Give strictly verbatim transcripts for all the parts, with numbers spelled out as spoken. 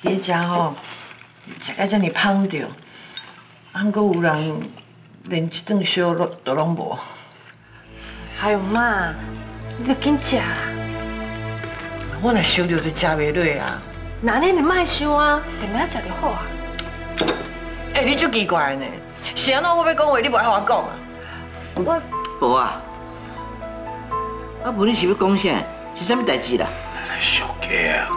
伫遮吼，食到遮尔芳着，还阁有人连一顿烧肉都拢无。 还有妈，你要紧食啦。 我若烧着就食袂落啊。 那你你莫想啊，定要食就好啊。 哎，你足奇怪呢，是安怎我要讲话你无爱我讲啊？ 我无啊，啊无你是要讲啥？是啥物代志啦？ 小姐啊！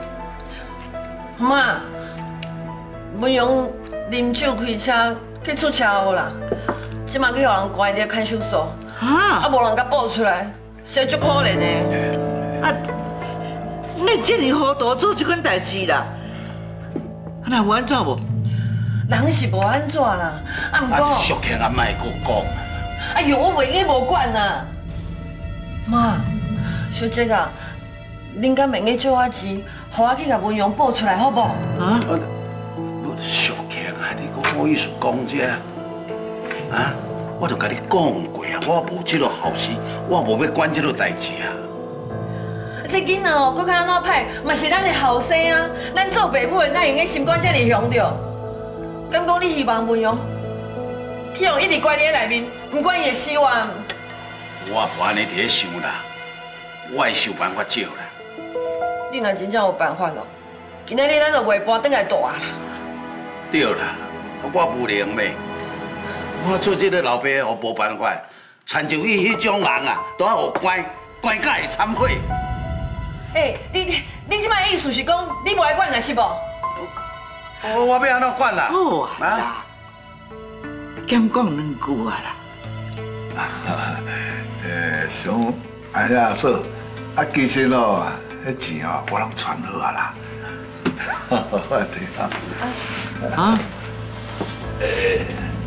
妈，文勇啉酒开车去出车祸啦，即马去互人关伫看守所，啊，啊无人甲报出来，实在足可怜的。 啊，你这么糊涂做这款代志啦？啊那有安怎无？ 人是无安怎啦，啊毋过， 小姐啊，莫阁讲啊！ 哎呦，我袂用无管啦。妈，小姐啊，恁敢袂用借我钱，互我去甲文勇报出来，好无？ 啊？ 小姐啊，你阁好意思讲这？啊？我就甲你讲过啊，我无这个好事，我无要管这个代志啊。 这囡仔哦，搁较安怎歹，嘛是咱的后生啊，咱做爸母的哪会用心肝这么凶着？敢讲你希望文勇，希望一直关伫内面，不管伊的死活？ 我无安尼伫咧想啦，我会想办法借啦。 你若真正有办法咯，今仔日咱就袂搬转来大啦。 对啦，我无能咩，我做这个老爸我无办法，参就伊迄种人啊，都要学关关甲会忏悔。 哎，你你即摆意思是讲你无爱管啦是无？ 我我要安怎管啦？ 好啊，啊，减讲两句啊啦。 诶，想哎呀嫂，啊其实哦，迄钱哦，我拢存好啊啦。对啊。 啊？ 诶，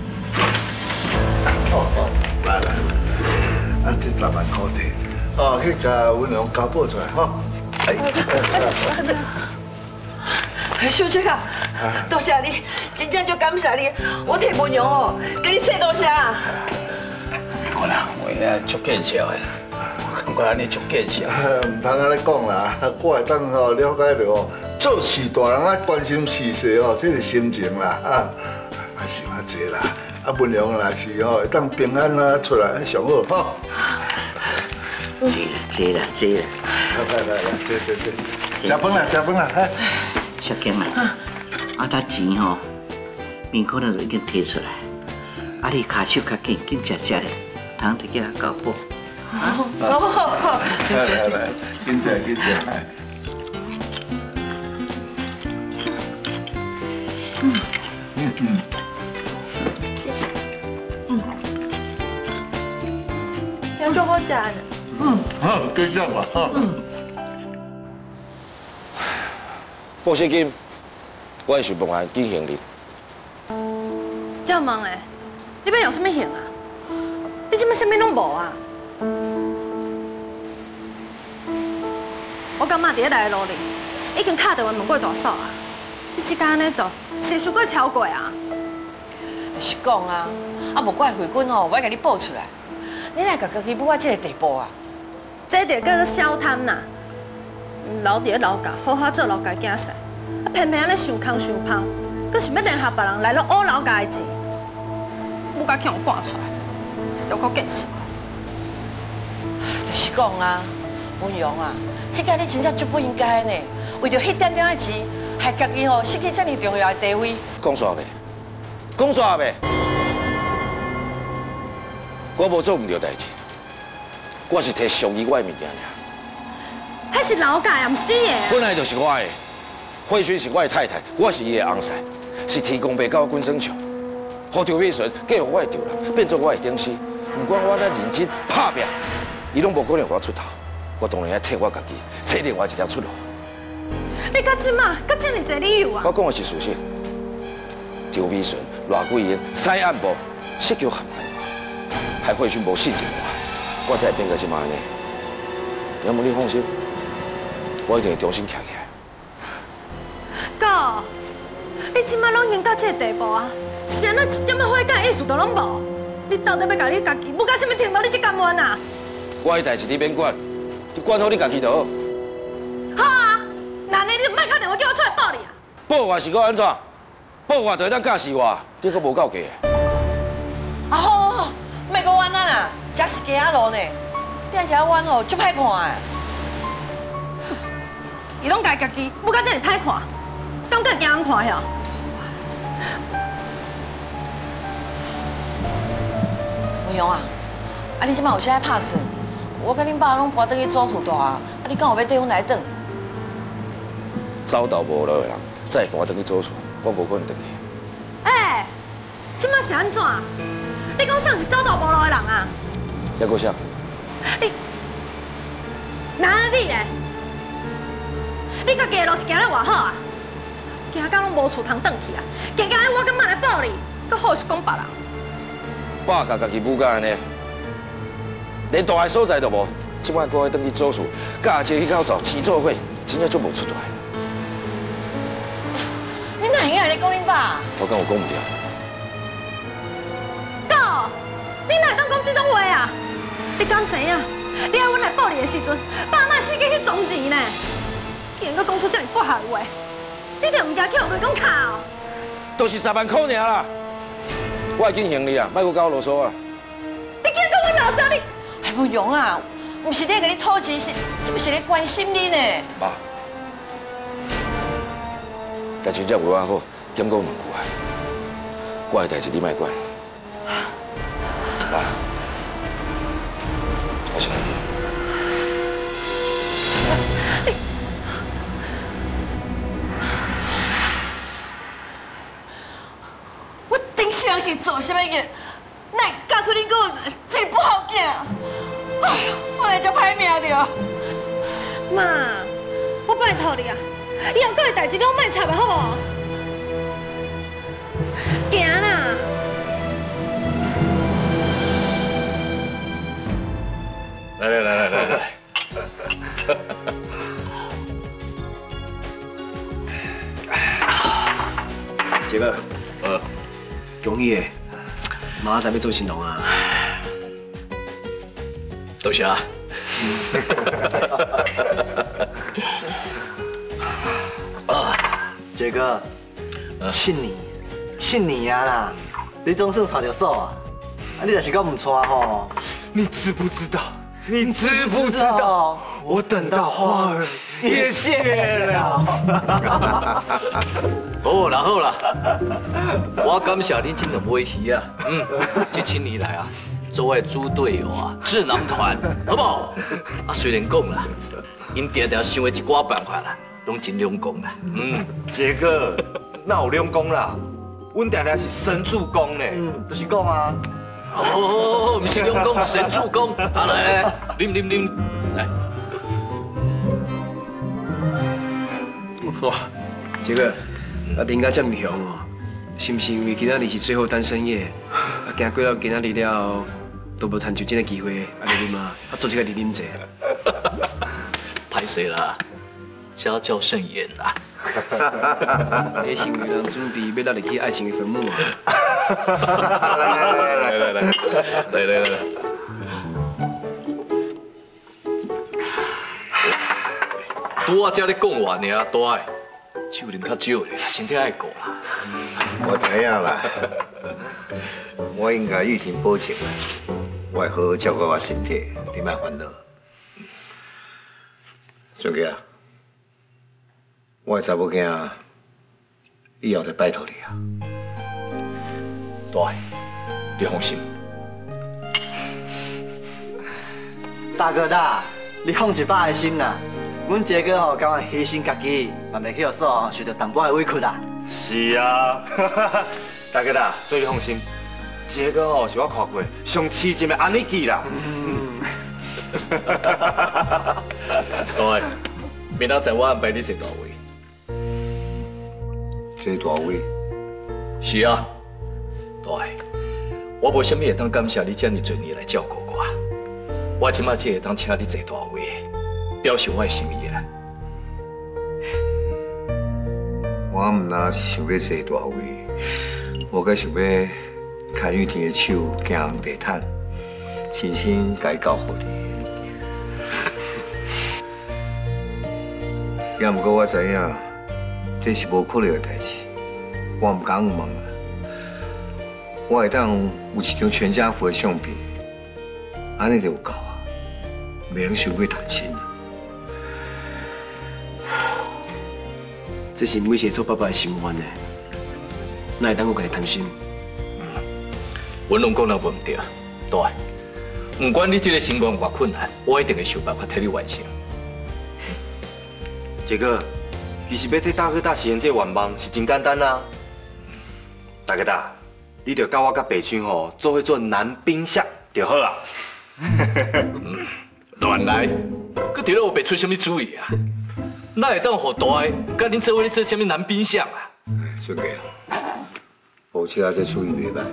哦哦，来来来，啊这十万块钱，哦去甲文良交报出来吼。哎， 小姐啊，多谢你，真正足感谢你，我替文勇哦，给你说多谢。 我啦，我遐足计较的啦，我感觉安尼足计较。 唔通安尼讲啦，我会当吼了解到哦，做事大人啊关心事实哦，这个心情啦啊，啊想啊济啦，啊文良若是吼会当平安啊出来上好吼。 坐啦，坐啦，坐啦。 来来来，坐坐坐，食饭啦，食饭啦，哈。 小金啊，啊，他钱吼，面可能就已经摕出来，啊，你骹手较紧，紧食食咧，通摕去交报。 好，好，好，好。 来来来，紧食紧食。嗯嗯嗯。 嗯，这样就好食呢。 嗯，好，跟上吧，哈。嗯。 报薪金，我会想办法举行你。 这样忙诶，你要用什么刑啊？你即摆什么拢无啊？我感觉伫咧内努力，已经敲到我问过大嫂啊。你即间安尼做，是伤过超过啊？ 就是讲啊，啊无怪慧君哦，我要甲你报出来。你哪甲家己舞到这个地步啊？ 这就叫做小贪呐！留伫咧老家，好好做老家囝婿，啊偏偏安尼想空想芳，阁是要联合别人来了挖老家的钱，我甲强赶出来，实在够见识。 就是讲啊，文勇啊，这个你真正足不应该呢，为着迄点点的钱，害家己吼失去这么重要的地位。 讲煞未？讲煞未？我无做唔对代志，我是摕属于我的物件尔。 迄是老家，也毋是你的。 本来就是我的，慧君是我的太太，我是伊的翁婿，是天公伯到君生笑，互赵美纯嫁予我的丈人，变做我的顶司。不管我咱认真拍拼，伊拢无可能互我出头。我当然要替我家己找另外一条出路。 你到即马，搁这么侪理由啊？ 我讲的是事实。赵美纯、赖桂英、西暗部设局陷害我，害慧君无信任我，我才会变到即马安尼。要么你放心。我一定会重新徛起来。 哥，你即摆拢已经到这个地步啊，是安那一点仔悔改意思都拢无？你到底要甲你家己要到什么程度？你才甘愿啊？ 我的代志你免管，你管好你家己就好。 好啊，那你你就莫打电话叫我出来报你啊！ 报我是搁安怎？报我就会当教死我，你搁无够格。 啊好好好，莫搁弯啊啦，这是街仔路呢，踮遮弯吼，足歹看的。 伊拢家家己不甲这么歹看，感觉惊人看遐。 文勇啊，啊你即摆有啥拍算？我甲恁爸拢搬倒去祖厝住啊，啊你敢有要缀阮来转？ 走投无路的人，再搬倒去祖厝，我无可能转去。 哎，即摆是安怎？你讲像是走投无路的人啊？ 还搁啥？ 你哪你嘞？你家己的路是行得偌好啊？行到拢无厝通转去啊！行到我敢妈来报你，搁好是讲别人。 爸甲家己母甲安尼，连大个所在都无，即摆搁要转去祖厝，甲阿姐去口走起做伙，真正足无出头的。 你哪会安尼讲恁爸？ 我讲我讲唔对。 狗，你哪会当讲这种话啊？你敢知影？你爱阮来报你的时阵，爸妈死去去种钱呢？竟然搁讲出这么不好的话，你着唔惊去互雷公敲？ 都是十万块尔啦，我已经还你啊，莫搁甲我啰嗦啊！ 你竟然讲我啰嗦你？ 哎，文勇啊，唔是咧甲你讨钱，是这不是咧关心你呢。 爸，代志才为我好，减讲两句啊。我的代志你莫管。爸，我想你。 我顶时是做啥物嘢？乃嫁出恁个这不好囝？哎呦，我会真歹命着。 妈，我拜托你啊，以后搁的代志拢莫插啊，好无？行啦。 来来来来来来。 杰哥， 呃， 恭喜诶，马上要做新郎啊！ 多谢啊。 啊，杰哥，庆你，庆你呀啦！你总算娶到手啊！啊，你若是讲唔娶吼，你知不知道？你知不知道？我等到花儿也谢了。 好啦好啦，我感谢恁这两尾鱼啊，嗯，这七年来啊，做我的猪队友啊，智囊团，好不好？啊，虽然讲啦，因常常想的一寡办法啦，拢真两功啦，嗯。 杰哥，哪有两功啦？阮常常是神助攻呢。 嗯，就是讲啊。 哦，不是两功，神助攻。啊来来，啉啉啉，来。 哇，杰哥，啊，恁家这么凶哦，是不是因为今仔日是最后单身夜？啊，行过到今仔日了，都无趁就这个机会，啊，你啉啊，啊，做这个你啉者。 歹势啦，家教甚严啦。 你是有人准备要带你去爱情的坟墓啊？ 来来来来来来来来来。拄我才咧讲完呢，大个酒啉较少咧，身体爱顾啦。 我知影啦，我应该玉婷保证啦，我会好好照顾我身体，你莫烦恼。俊杰啊，我的查某囝以后就拜托你啊。 大个，你放心。 大哥大，你放一百个心啦。阮杰哥吼，甘愿牺牲家己，嘛袂去互嫂受到淡薄的委屈啦。 是啊，大哥大，所以你放心，杰哥吼是我看过上痴情的安尼记啦。 嗯。 大个，明仔载我安排你坐大位。 坐大位？ 是啊，大个，我无啥物会当感谢你这么多年来照顾我，我即马只会当请你坐大位，表示我的心意啊。 我唔那是想要坐大位，我阁想要牵玉婷的手行地毯，亲身甲伊交互你。也毋过我知影， 这是无可能的代志，我唔敢有梦啊。我会当有一张全家福的相片，安尼就有够啊，袂用想过谈心啊。 这是每一个做爸爸的心愿呢，哪会当我家己贪心？ 文龙讲得无唔对，大，不管你这个心愿偌困难，我一定会想办法替你完成。 杰哥，其实要替大哥大实现这个愿望是真简单啊。大哥大，你着教我甲白青吼做伙做男宾相就好啊。 乱来，佮伫咧有白出什么主意啊？哪会当互大个甲恁做伙咧做什么男宾相啊？ 顺哥啊，抱歉啊，这主意袂歹。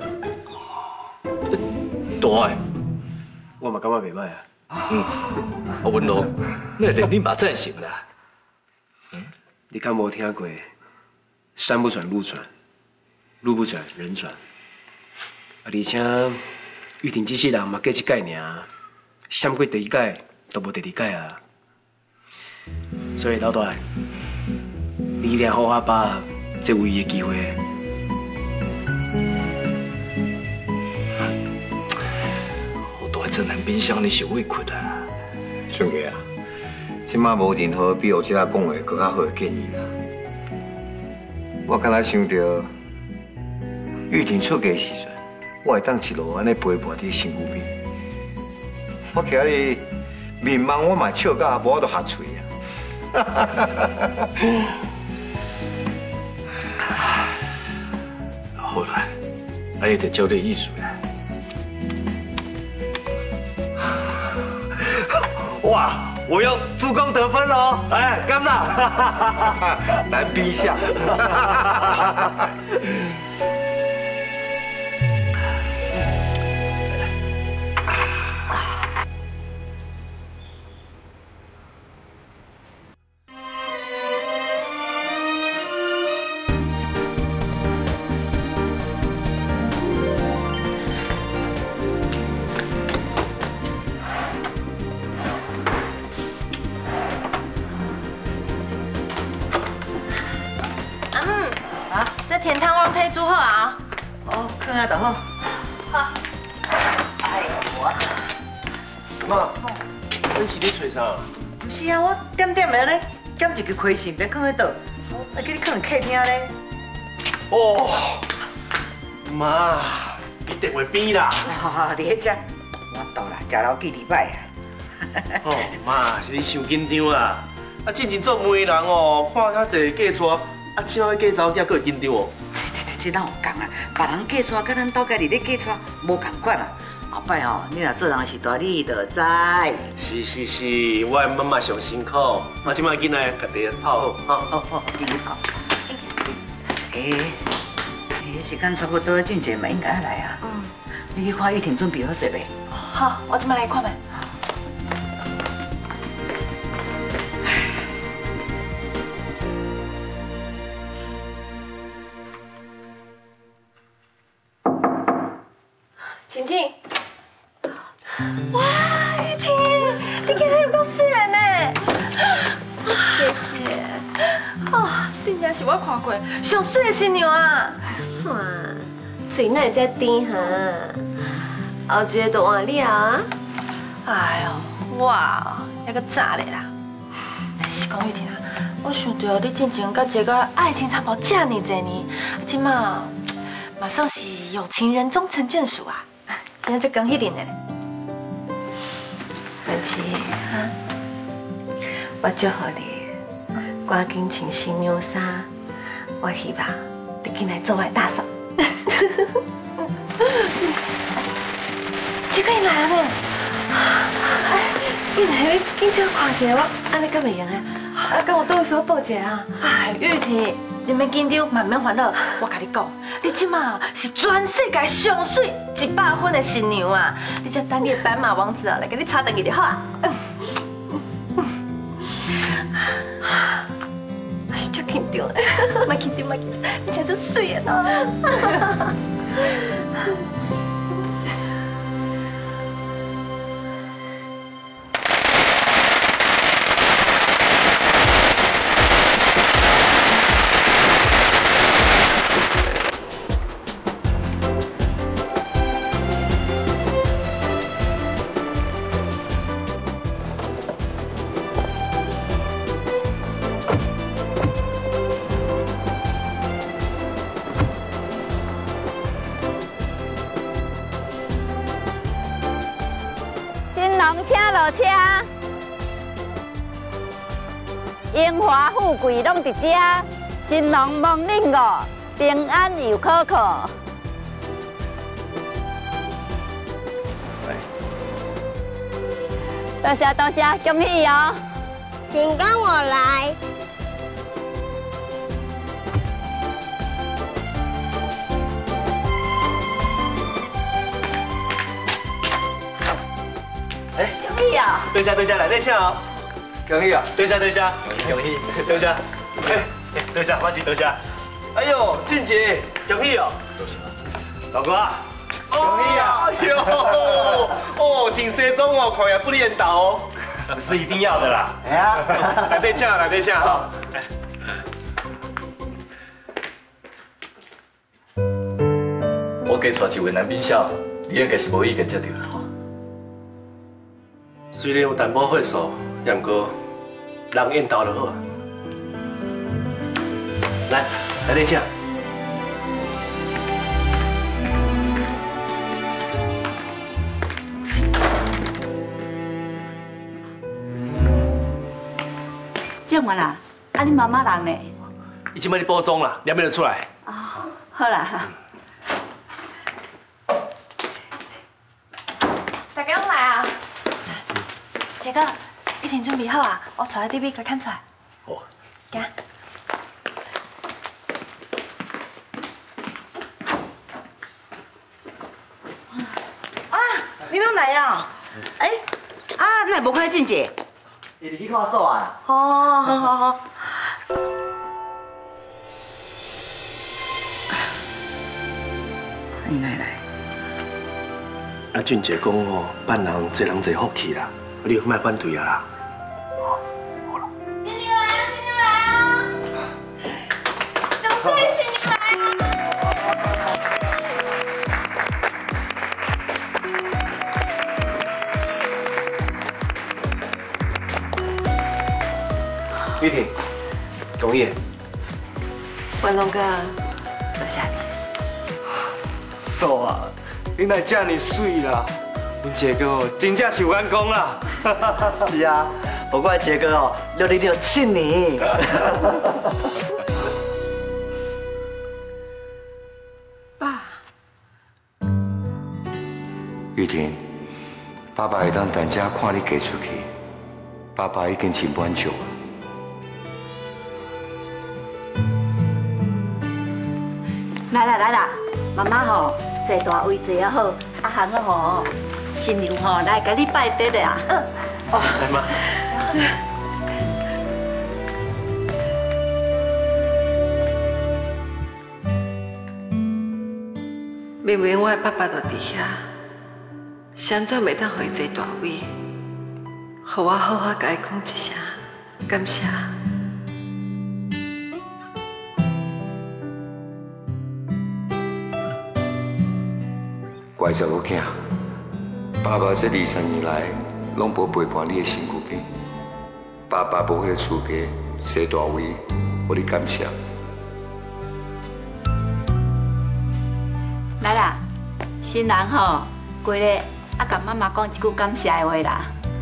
大个， 我嘛感觉袂歹啊。 嗯，啊文龙，那连你嘛赞成啦。 你敢无听过“山不转路转，路不转人转”？啊，而且玉婷这世人嘛，过一届尔，闪过第一届都无第二届啊。所以老大，你一定要好好把这唯一的机会。 我大做男宾相，你受委屈啊。 顺哥啊。即马无任何比我即下讲的更较好的建议啦。我敢若想到玉婷出嫁时阵，我会当一路安尼陪伴伫身躯边。我今日面茫我嘛笑到无法度合喙啊！ 好啦，安尼就照你意思啦。 哇！我又助攻得分喽！哎，干啦！ 男宾相。 甜汤我替煮好啊。 哦，放下就好。 好。 哎呦我。 妈，你是咧找啥？ 不是啊，我点点的咧，捡一个亏信，别放喺倒，我叫你放客厅咧。 哦，妈，你电话边啦。 好好，你喺遮，我到啦，食老几礼拜啊。 哦，妈，是你伤紧张啊！啊，进前做媒人哦，看较济嫁娶。啊，怎啊嫁查某囝佫会紧张哦？ 这这这哪有共啊？别人嫁娶，甲咱兜家己咧嫁娶无共款啊！后摆吼，你若做人是大，你就知。 是是是，我的妈妈上辛苦，我即摆囡仔家己泡好，好好好， 给你泡。诶，诶，时间差不多，俊杰嘛应该来啊。嗯。你去看玉婷准备好势未？ 好，我即摆来看觅。晴晴，哇，玉婷，你今日有够水呢！谢谢。啊，真正是我看过上水的新娘啊！ 哇，嘴哪会遮甜哈？后一个就换了啊！ 哎呦，哇，还个早嘞啦！是讲玉婷啊，我想到你之前甲一个爱情长跑这么多年，今嘛马上是有情人终成眷属啊！今仔就恭喜你呢！ 文琪，我祝福你，赶紧穿新娘衫。我希望你进来做我大嫂。 这个你来了呢？哎，你来，紧点看一下我，安尼敢袂用诶？啊，敢有倒位需要报一下啊？哎，玉婷，你免紧张，慢慢烦恼。我甲你讲，你即马是全世界上水一百分的新娘啊！你才等你的斑马王子啊来给你插登去就好啊！我是足紧张的，莫紧张，莫紧张，你真足水的呢。 车，荣华富贵拢伫遮，新郎望恁五平安又可可。多谢多谢，恭喜哦！ 请跟我来。 哎， 恭喜哦！ 等下等下，来内请哦。恭喜啊！等下等下，恭喜等下。哎，等下，马上等下。哎呦，俊杰，恭喜哦！老哥啊！恭喜啊！哎呦，哦，请西装哦，看也不练倒哦。是一定要的啦。哎呀，来内请，来内请哈。 我加带一位男宾小，你应该是无意见接到啦吼。 虽然有淡薄血数，但过人缘投就好。来，来内请。 怎么啦？啊，你妈妈人呢？ 伊即摆咧补妆啦，两边就出来。 啊，好啦。 大家拢来啊！杰哥，已经准备好啊，我带你 D V 给看出来。 好。 行。 啊，你拢来啊？哎，啊，那无看俊杰？ 伊入去看锁啊。 哦，好好好。你奶奶。 啊，俊杰讲哦，办人一人一福气啦，你莫反对啊啦。 仙女来啊，仙女来啊！小翠，仙女来啊！玉婷，恭喜！ 文龙哥，多谢你。 嫂啊，你哪这么水啦？阮杰哥哦，真正是有眼光啦。 是啊，不过杰哥哦，留你留七年。 爸。 玉婷，爸爸会当等下看你嫁出去，爸爸已经真满足了。 来啦来啦，妈妈吼坐大位坐啊好，阿涵啊吼新娘吼来甲你拜得的啊。 哦，来妈。 明明我的爸爸就伫遐，谁怎袂当互伊坐大位？互我好好甲伊讲一声感谢。 乖查某囝，爸爸这二十年来拢无陪伴你的辛苦经，爸爸无迄个资格坐大位，我你感谢。 来啦，新人吼过来，啊，甲妈妈讲一句感谢的话啦。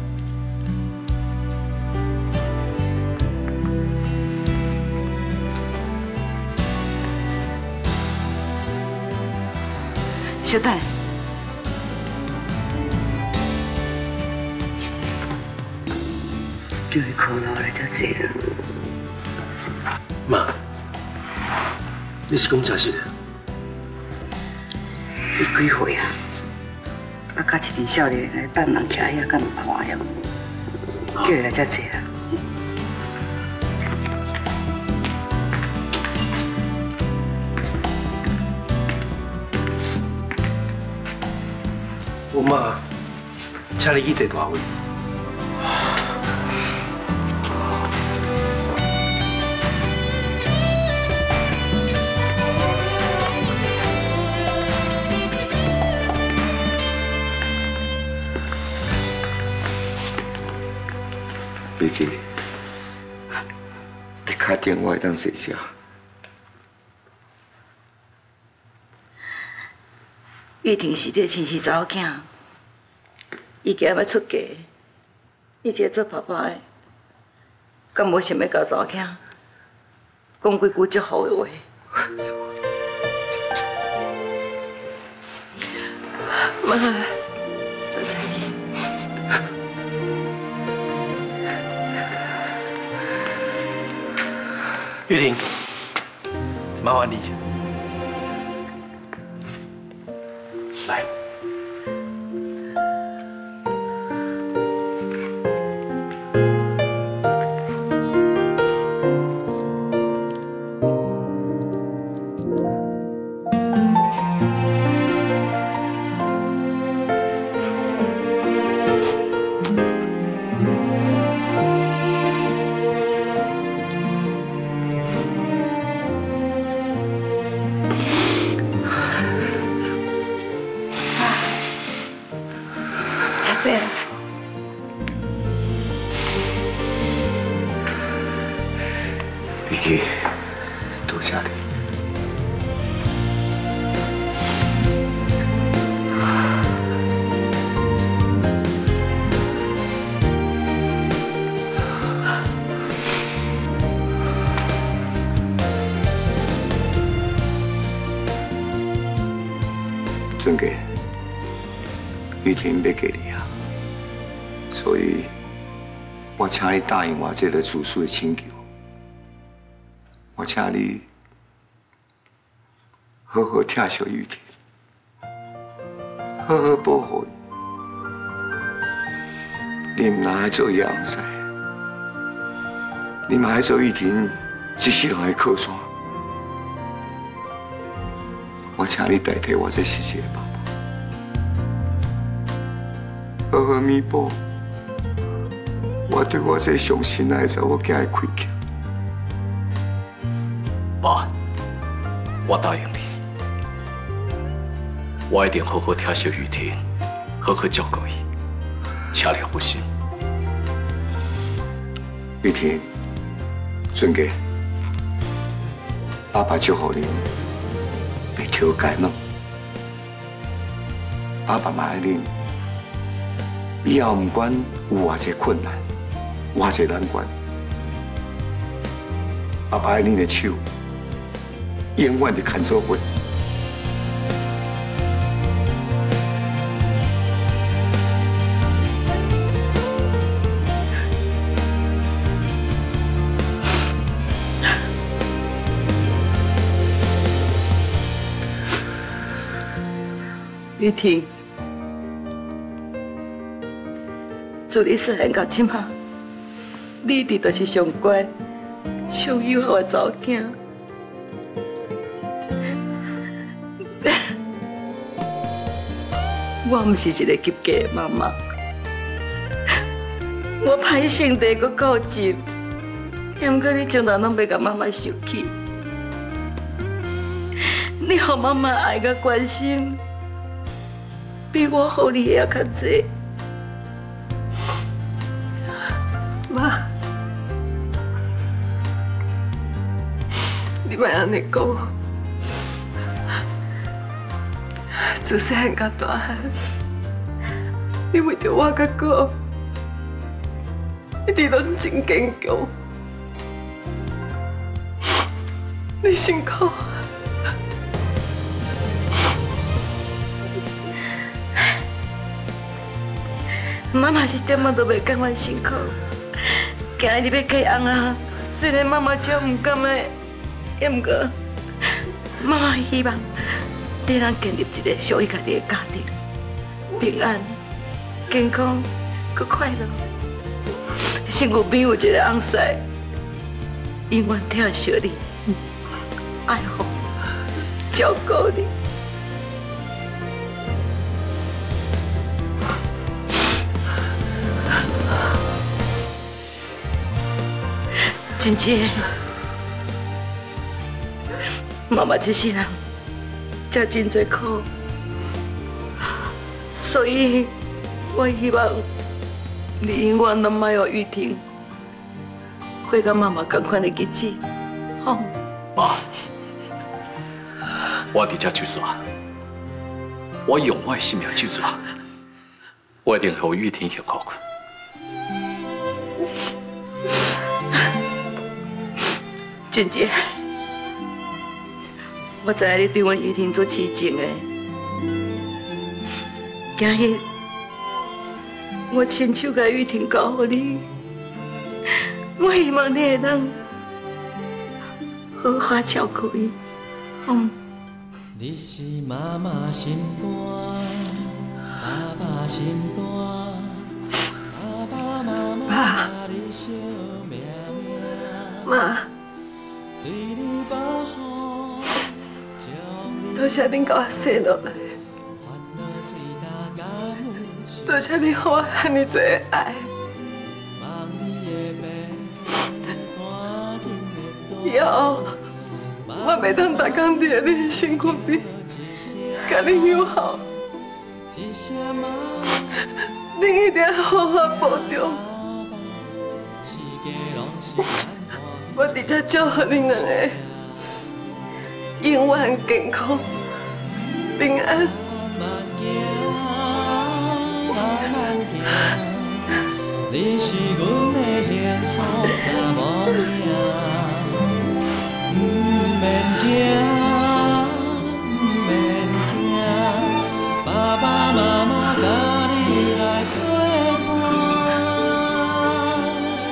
小等。叫伊苦恼来遮济了。 妈，你是讲真实的？ 伊几岁啊？啊，甲一群少年来扮人徛遐，敢唔看呀？叫伊来遮济啦。 我妈，请你去坐大位。 别记，你打电话当坐下。 玉婷是个亲生查某囝，伊今要出嫁， 你一个做爸爸的，敢无想要甲查某囝讲几句祝福的话？妈，多谢你。 玉婷，麻烦你。来。 玉琪，多谢你。俊杰，玉婷要嫁你啊，所以我请你答应我这个自私的请求。我请你好好疼惜玉婷，好好保护伊。你唔能爱做伊红婿，你嘛爱做玉婷一世人的靠山。我请你代替我这世一个爸爸，好好弥补我对我这上心爱的查某囝的亏欠。 爸，我答应你，我一定好好疼惜玉婷，好好照顾伊，请你放心。 玉婷，俊杰，爸爸祝福你，别挑拣咯。爸爸嘛爱你，以后不管有偌济困难，偌济难关，爸爸爱你的手。永远的牵做伙。 玉婷，自你细汉到即马，你一直都是上乖、上友好的查某囝。我唔是一个急家的妈妈，我歹性地阁固执，嫌过你从头拢要甲妈妈受气。你互妈妈爱甲关心，比我互你的还较多。妈，你莫安尼讲。自细汉到大汉，你为着我甲哥，一直拢真坚强。你辛苦。妈妈一点仔都袂感觉辛苦。今日要嫁翁啊，虽然妈妈超唔甘的，也毋过妈妈希望。你能建立一个属于家己的家庭，平安、健康、佮快乐。身边有一个翁婿，永远疼惜你、爱护、照顾你。真正，妈妈这世人。吃真多苦，所以我希望你永远都莫有玉婷过甲妈妈同款的日子，好？ 爸，我伫这就抓，我用我的性命就抓，我一定让玉婷幸福。 俊杰，我知影你对阮玉婷做痴情的，今日我亲手甲玉婷交予你，我希望你会当好好照顾伊，嗯。 你是妈妈心肝，爸爸心肝，爸爸妈妈你惜命命。 妈，多谢恁甲我生落来，多谢你给我遐尼多爱。以后我袂当逐工伫你身躯边，甲你友好，恁一定要好好保重。我伫遮祝福恁两个永远健康平安。 你是阮的幸福查某囝，唔免惊，唔免惊，爸爸妈妈甲你来作伴。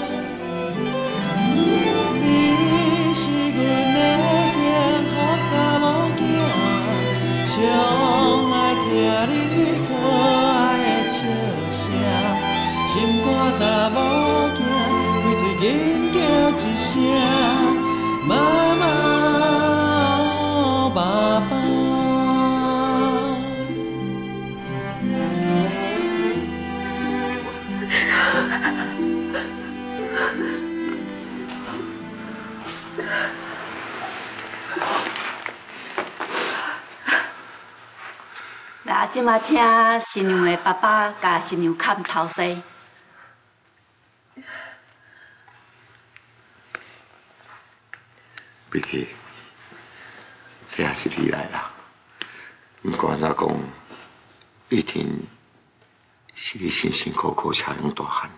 你是阮的幸福查某囝，上爱听你可爱的笑声。心肝查某囝，规嘴紧叫一声妈妈哦爸爸。 来，即马请新娘的爸爸甲新娘砍头饰。 碧琪，这也是你来啦。不管怎讲，玉婷是你辛辛苦苦培养大汉。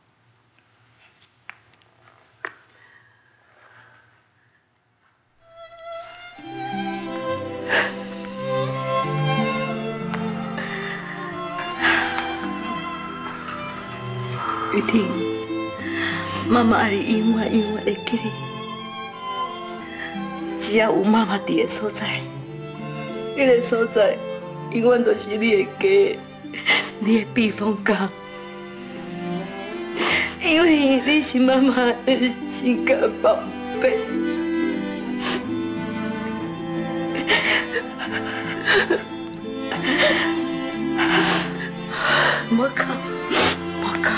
玉婷，妈妈爱你永远永远会记你。只要有妈妈伫的所在，迄个所在永远都是你的家，你的避风港。因为你是妈妈的心肝宝贝。莫哭，莫哭。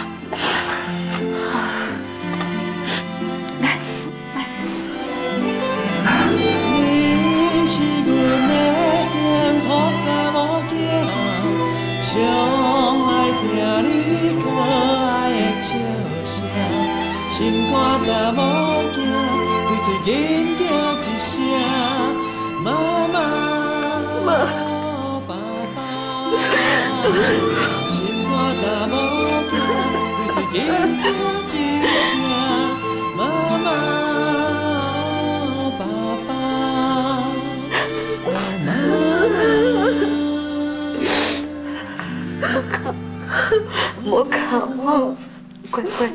上爱听你可爱的笑声，心肝查某囝，规嘴紧叫一声妈妈哦爸爸。心肝查某囝，规嘴紧叫一声妈妈哦爸爸。哦妈妈。 莫哭，莫哭哦，乖乖。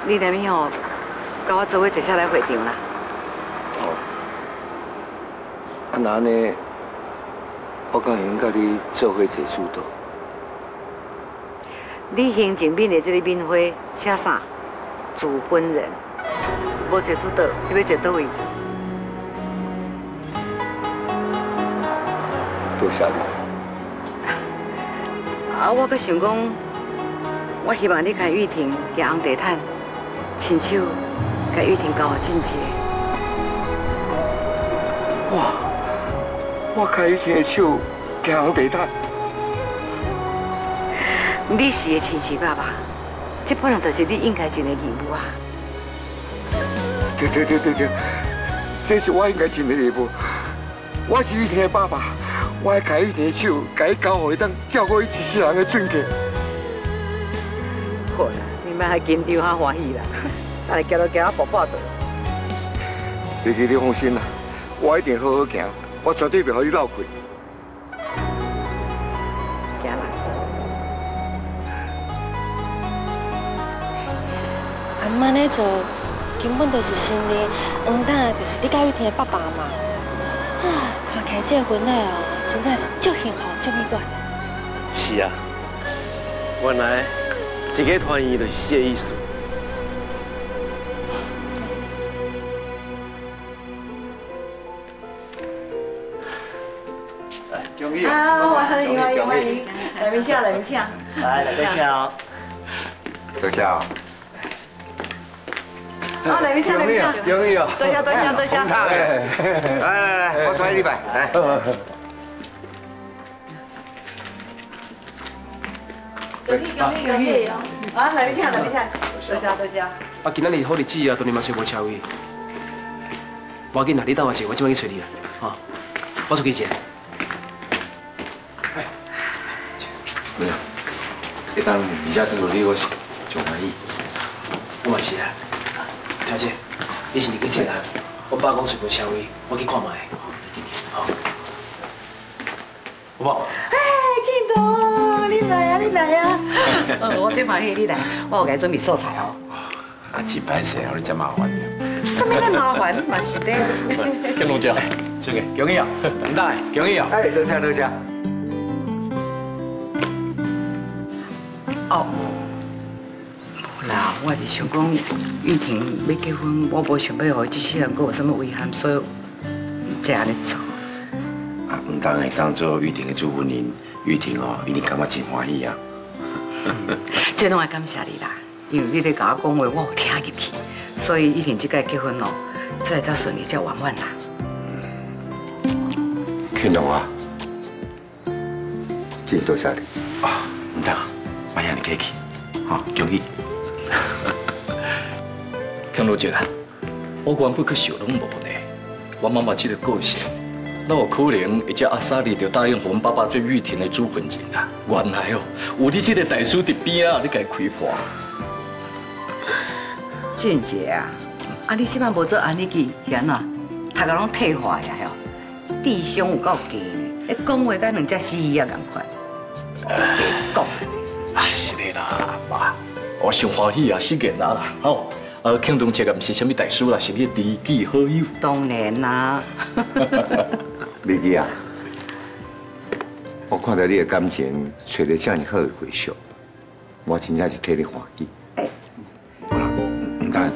你那边哦，跟我做伙坐下来会场啦。 哦。啊，那呢，我敢会用甲你做伙坐主导。 你行政面的这个面会写啥？主婚人，无坐主导，你要坐倒位？ 多谢你。 啊，我阁想讲，我希望你跟玉婷行红地毯，亲手跟玉婷交互俊杰。 哇！我开玉婷的手行红地毯。 你是个亲生爸爸，这本来就是你应该尽的义务啊。 对对对对对，这是我应该尽的义务。我是玉婷的爸爸。我爱开玉婷的手，甲伊交互伊当照顾伊一世人的尊敬。 好啦，你莫还紧张哈欢喜啦，等下行到行啊步步倒。 弟弟，你放心啦，我一定好好行，我绝对袂互你落亏。 行啦。 阿妈呢做根本就是心里黄蛋，就是你甲玉婷的爸爸嘛。啊，看起来这个婚礼哦。真正是足幸福、足美满。 是啊，原来一个团圆就是这意思。 恭喜！ 啊，欢迎欢迎欢迎！来宾请，来宾请。 来，来宾请哦。 多谢哦。 好，来宾请，来宾请。 恭喜哦！ 多谢多谢多谢。 来来来，我传你拜，来。 恭喜恭喜恭喜！ 啊，来宾请，来宾请，多谢多谢。 啊，今仔日好日子啊，当然嘛找无车位。无要紧啦，你等我坐，我即摆去找你啦，吼。我出去坐。 没有，会当而且等到你，我是上欢喜。 我嘛是啊。小姐，你是日去坐啊？我爸讲找无车位，我去看卖。好。有无？ 哎，庆东，你来啊，你来啊！我真欢喜你来，我有给你准备素菜哦。 啊，真歹势哦，你真麻烦。 什么那麻烦，嘛是的。 庆东姐，这个恭喜啊！唔得，恭喜啊！ 哎，多谢多谢。 哦，无啦，我是想讲玉婷要结婚，我无想要互这世人阁有什么遗憾，所以才安尼做。 啊，唔当会当做玉婷的主婚人，玉婷哦，一定感觉真欢喜啊。 这拢要感谢你啦，因为你咧甲我讲话，我有听入去，所以玉婷这届结婚哦，这才顺利，才圆满啦。 庆龙啊，真多谢你。 啊，唔当，莫遐尼客气，吼，恭喜。 庆东姐啊，我原本去想拢无呢，我妈妈这个个性。那有可能会叫阿莎莉就答应阮爸爸做玉婷的主婚人啊？原来哦，有你这个大叔伫边啊，你甲伊开破。 俊杰啊，啊你即摆无做安尼记，是安怎？头壳拢退化呀吼，智商有够低，你讲话甲两只死鱼啊共款。讲。 哎，是的啦，妈，我上欢喜啊，失言啦，吼。呃，庆东这个不是什么大叔啦，是你的知己好友。 当然啦。 美姬啊，我看到你的感情找到这样好的回响，我真正是替你欢喜。 好啦，唔得。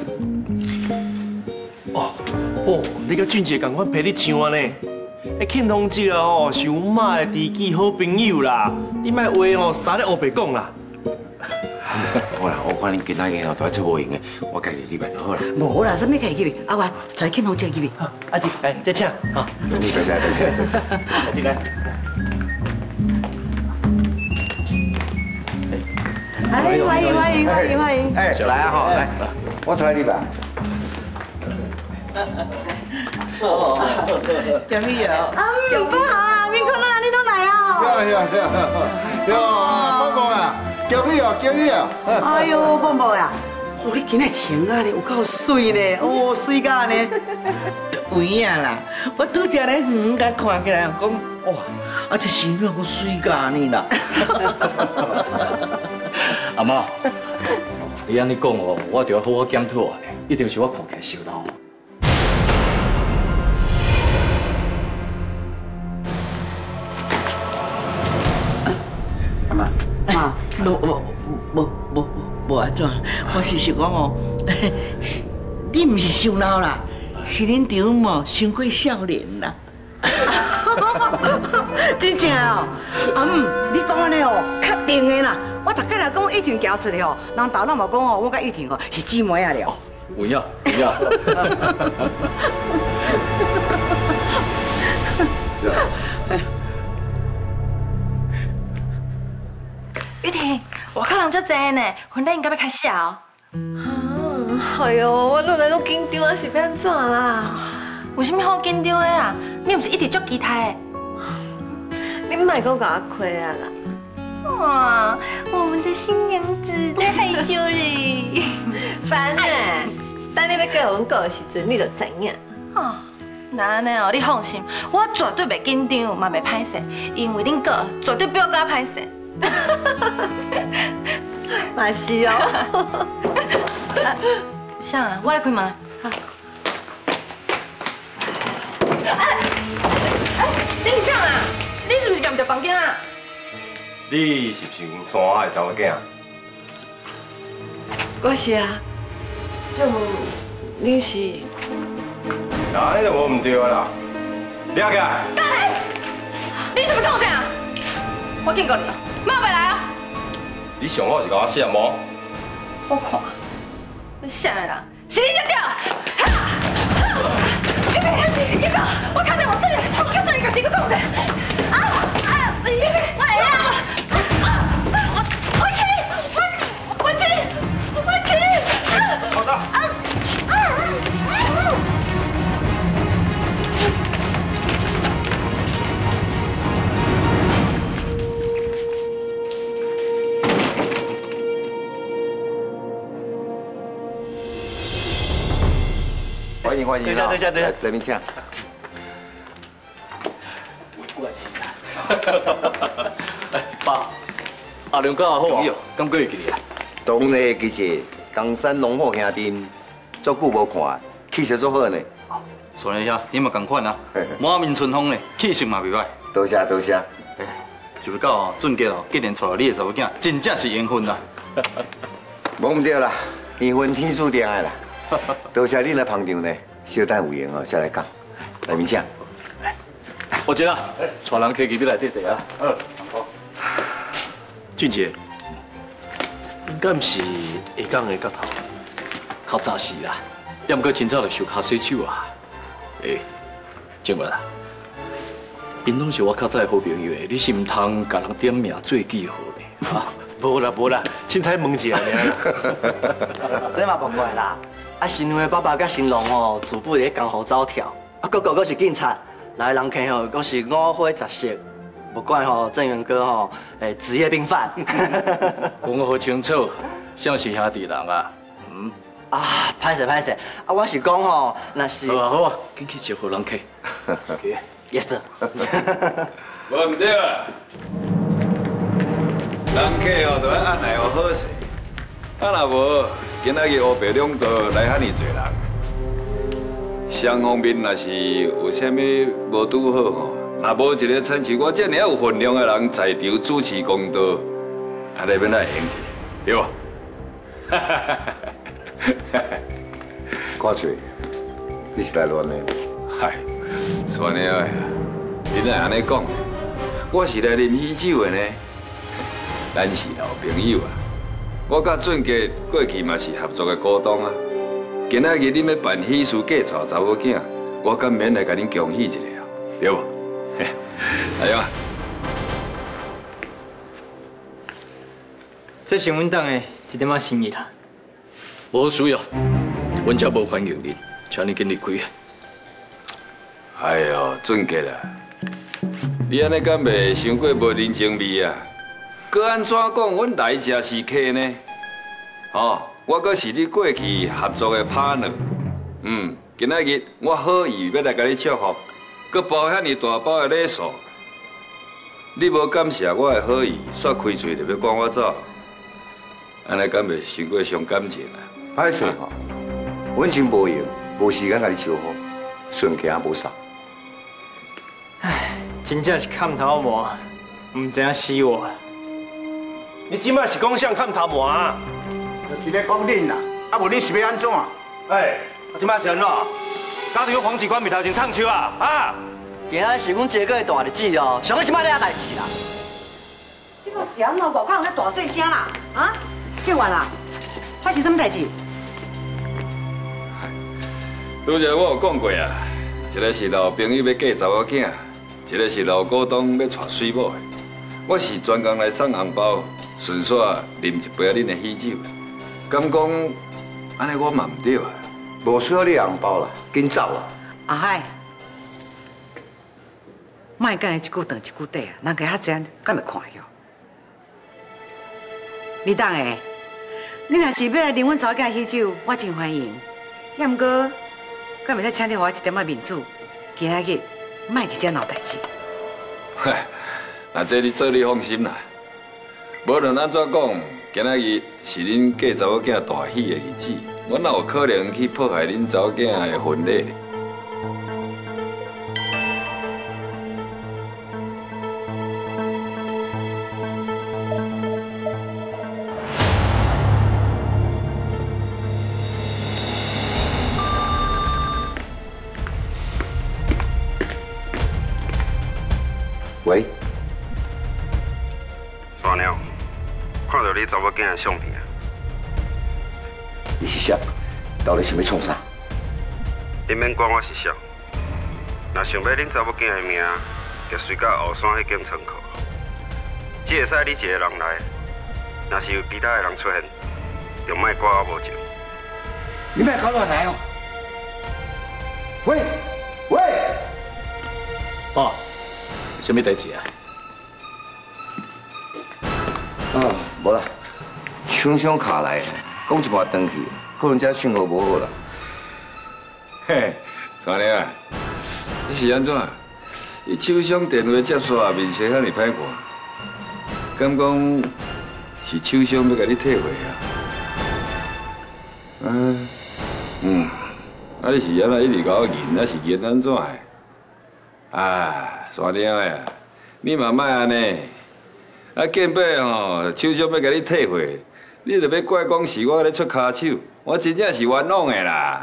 哦哦，你甲俊杰共款陪你唱呢？哎，庆东这个哦，是阮妈的知己好朋友啦，你莫话哦，啥咧黑白讲啦。 好啦，我看你今仔日哦都做无用的，我家己礼拜就好啦。 无啦，什么家己去？阿元，带庆东姐去。 好，阿姐，来再请。好， 多谢多谢多谢。 阿姐来。 哎，欢迎欢迎欢迎欢迎！ 哎，来啊哈，来，我带你吧。 哦，杨幂啊，阿幂，不好啊，明坤啊，你都来啊？ 呀呀呀！哟，芳芳啊！恭喜哦，恭喜哦！ 哎呦，宝宝呀，哦，你今日穿啊咧，有够水呢，哦，水甲呢。有影啦，我拄则咧远甲看起来，讲哇，啊这新娘个水甲呢啦。 阿妈， 你安尼讲哦，我就要好好检讨啊，一定是我看起来受闹。 阿妈，妈，无无无无无安怎？我是想讲哦，你唔是受闹啦，是恁丈某伤过少年啦。真正哦，啊唔，你讲安尼哦，确定的啦。我大概来讲，玉婷交出来哦，人头那无讲哦，我甲玉婷哦是姊妹啊了。 有影有影。 玉婷，外口人足侪呢，婚礼应该要开始啊。 啊，哎呦，我落来都紧张啊，是要安怎啦？ 有啥物好紧张的啦？你毋是一直足期待的？ 你莫讲甲我亏啊啦！ 哇，我们的新娘子在害羞哩。 烦呢，等你要叫阮过的时阵，你就知影。 哦，那安尼哦，你放心，我绝对袂紧张，嘛袂歹势，因为恁哥绝对比我更歹势。 嘛是哦。 啥啊？我来开门。好。哎哎，你是啥啊？你是不是夹唔着房间啊？ 你是不是山下的查某囝？ 我是啊。就你是？ 那你就无唔对啦，了解？ 你是不是创啥？我警告你哦，莫回来啊！ 你上好是甲我闪毛。 我看，你啥人？是你在掉！玉婷，你走，我看见我这里，我看这里有几个洞子。啊啊！玉婷，我来了！我我起，我我起，我起！ 好的。啊啊！欢迎欢迎， 等一下等一下等一下， 来宾请。 没关系啦。哎，爸，阿良教好啊，敢过会记你啊？ 当然会记者，冈山龙虎兄弟，足久无看，气色足好呢。 孙连兄，你嘛同款啊，满面春风呢，气色嘛袂歹。 多谢多谢。 哎，就要到哦，俊杰哦，竟然娶到你的查某囝，真正是缘分啦。 无唔对啦，缘分天注定的啦。多谢你来捧场呢，小等有闲哦，再来讲。来面请。 我知啦，带人客气要内底坐啊。 嗯，好。俊杰，应该唔是下港的角头， 较早是啦，要唔过真早就受卡洗手啊。诶，静文啊，因拢是我较早的好朋友，你是唔通甲人点名做记号呢？啊， 无啦无啦，凊彩问一下尔。 这嘛无怪啦。啊，新娘的爸爸甲新郎吼，自不在江湖走跳，啊，哥哥阁是警察，来人客吼，阁是五花十色，不管吼郑元哥吼，诶，职业病犯。 讲好清楚，像是兄弟人啊。嗯。 啊，歹势歹势，啊，我是讲吼，那是。 好啊好啊，紧去招呼人客。 Yes sir。 无唔对啊，人客哦，都要按来好势，啊若无。今仔日黑白两道来遐尼侪人，双方面若是有啥物无拄好吼，若无一个亲像我这么有分量的人在场主持公道，安尼要哪会用一个，对吧？哈哈哈哈哈！ 看出你是来乱的。 嗨，算了呀，你哪安尼讲？我是来啉喜酒的呢，咱是老朋友啊。我甲俊杰过去嘛是合作的股东啊，今仔日恁要办喜事嫁娶查某囝，我敢免来甲恁恭喜一下啊，对无？来啊！ 这是阮当的一点仔心意啦。 无需要，阮才无欢迎恁，请你紧离开。 哎呦，俊杰啊，你安尼敢袂伤过无人情味啊？搁安怎讲？阮来者是客呢？哦，我搁是你过去合作的 partner。嗯，今仔日我好意要来甲你祝福，搁包遐尼大包的礼数。你无感谢我的好意，煞开嘴就要赶我走。 安尼敢袂伤过伤感情啊？ 歹势吼，阮真无闲，无时间甲你招呼，顺行也无煞。 唉，真正是看头毛，唔知影死我了。 你即摆是讲啥看头毛啊？ 就是咧讲恁啦，啊无你是要安怎？ 哎，我即摆是安怎？家己个黄警官面头前唱秋啊啊！ 今仔是阮杰哥的大日子哦，上个即摆咧代志啦。 这个是安怎？外口人咧大细声啦，啊？建完啦，发生什么代志？ 拄则我有讲过啊，一个是老朋友要嫁查某囝，一个是老股东要娶水某的。我是专工来送红包，顺续啉一杯恁的喜酒。敢讲安尼我嘛唔对啊？ 无需要你红包啦，紧走啊！ 阿海，莫讲一句长一句短啊，人家遐济敢会看晓？你当下，你若是要来啉阮查某囝喜酒，我真欢迎。也毋过，敢袂使请你我一点仔面子，今仔日莫一件闹代志。 嗨，那这你做你放心啦。无论安怎讲，今仔日是恁嫁查某囝大喜的日子，我哪有可能去破坏恁查某囝的婚礼？ 喂， 大鸟，看到你查某囝的相片啊！ 你是谁？到底想要创啥？ 你免管我是谁，若想要恁查某囝的名，就随到后山迄间仓库，只会使你一个人来。若是有其他的人出现，就莫挂我无情。 你莫搞乱来哦！喂喂， 爸。什么代志啊？ 啊，无啦，厂商卡来，讲一半转去，可能这信号无好啦。 嘿，三娘啊，你是安怎？伊厂商电话接煞，面色遐尼歹看，敢讲是厂商要甲你退货啊？啊，嗯，啊你是安那一直甲我认，还是认安怎的？啊！山顶的啊，你嘛莫安尼，啊见尾吼，厂商要甲你退货，你就要怪讲是我咧出骹手，我真正是冤枉的啦。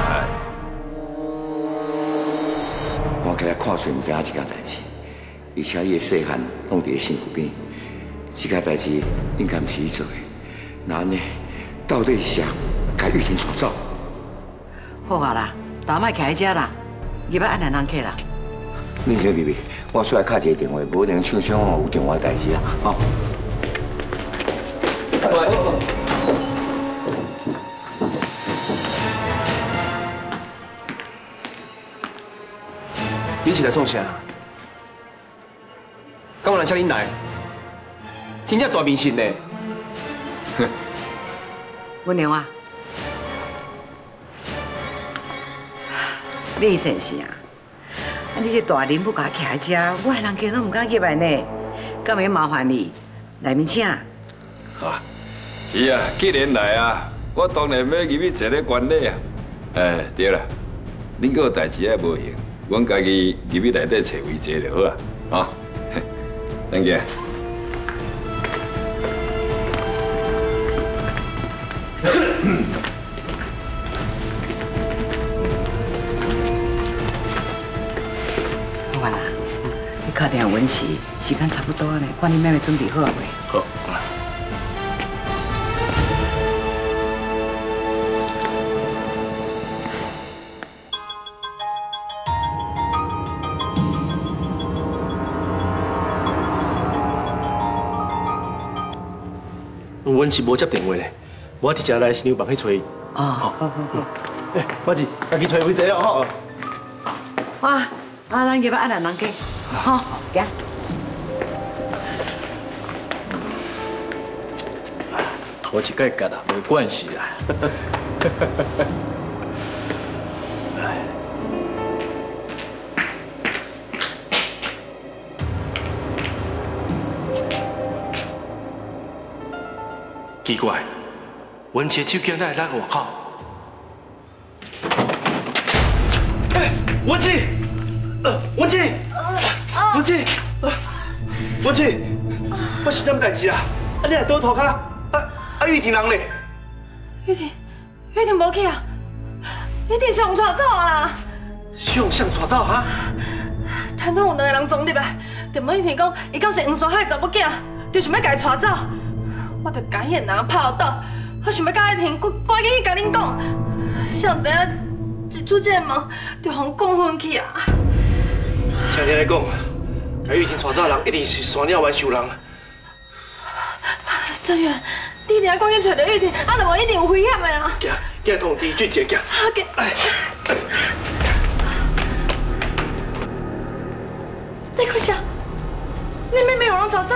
看起来看出唔知影一件代志，而且伊的细汉拢伫个身躯边，这件代志应该唔是伊做的。那安尼，到底是谁甲玉婷带走？ 好啊啦，大莫徛喺遮啦，入来按两人客啦。 你先入去，我出来敲一个电话，无能厂商哦有电话代志啦，吼。 你是来创啥？敢有人请恁来？真正大明星呢！ 文良啊，你真是啊！啊，你这大人不甲徛喺遮，我的人家都唔敢入来呢。敢会麻烦你来面请？ 啊，是啊，既然来啊，我当然要入去坐咧管理啊。哎，对啦，恁个代志也无用，阮家己入去内底找位坐就好啊。啊，等下。 好啊啦，你敲电话阮时，时间差不多呢，看你妹妹准备好啊未？ 好。 阮是无接电话的，我直接来新娘房去找伊。 哦，好好好。 哎，我是家己找位坐哦吼。 哇，啊，咱入来按两人家，好，行。 头一届夹啦，没关系啦。 奇怪，文琪手机哪会拉外口？哎，文琪，呃，文琪，文琪，文琪，我是什么代志啊？啊，你来倒涂骹，啊啊，玉婷人咧？ 玉婷，玉婷无去啊，一定是用带走啦。 是用谁带走哈？ 摊头有两个人撞入来，就问玉婷讲，伊敢是黄山海的查某囝，就想要甲伊带走。我就甲迄人拍倒，我想要甲玉婷赶赶紧去甲恁讲，谁知影一出这个门，就互讲昏去啊！ 听你来讲，甲玉婷带走的人一定是山鸟玩秀人。 郑源，你一定要赶紧找到玉婷，啊，若无一定有危险的啊！ 行，行，通知俊杰行。 好嘅。你看啥？你妹妹有人抓走？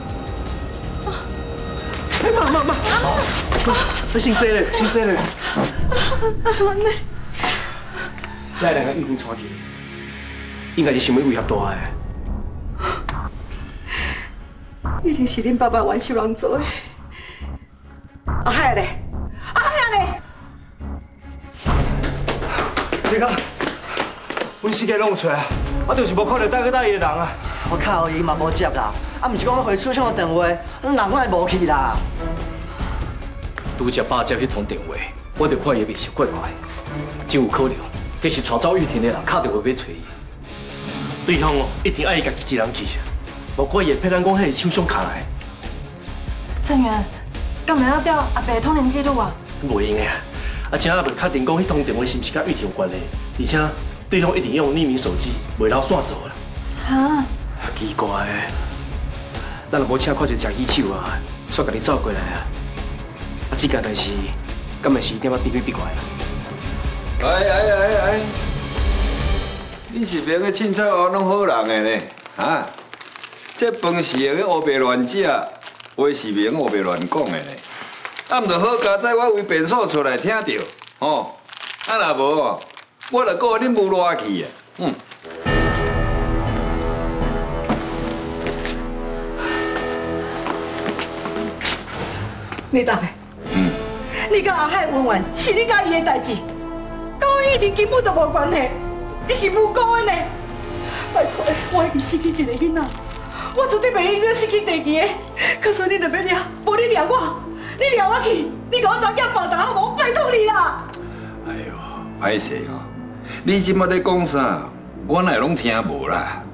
哎妈妈妈，你姓谢嘞，姓谢嘞。 安尼， 咱两个玉婷带去，应该是想要威胁大个。 一定是恁爸爸玩秀人做的。阿海嘞，阿海嘞， 你看，阮四个拢有出来，啊，就是无看到大哥大爷的人啊。 我靠，伊嘛无接啦，啊，毋是讲我回厝上的电话，人我也无去啦。 拄则爸接迄通电话，我就看伊面色怪怪，真有可能，这是带走玉婷的人敲电话要找伊。 对方哦，一定爱伊家己一人去，无怪伊会骗咱讲迄是手上卡来。 郑源，敢袂晓调阿伯的通联记录啊？ 袂用的啊，啊，真也袂确定讲迄通电话是毋是甲玉婷有关系，而且对方一定用匿名手机，袂留线索啦。 哈？ 奇怪的，咱若无请看一只喜手啊，煞甲你走过来啊。啊，这件代志，敢会是点仔避鬼避怪啊？ 哎哎哎哎，你是明个凊彩我拢好人的呢，啊？这饭是用去乌白乱食，话是明乌白乱讲的呢。啊，毋着好佳哉我为变数出来听着，吼。啊，若无，我着告恁母赖去啊，嗯。 你答的。嗯。你甲阿海温完是你甲伊的代志，跟我玉婷根本就无关系，伊是无辜的呢。拜托，我已经失去一个囡仔，我绝对袂应该失去第二个。可是你若要抓，无你抓我，你抓我去，你甲我查囝报答好无？拜托你啦！ 哎呦，歹势哦，你即马咧讲啥？我哪会拢听无啦？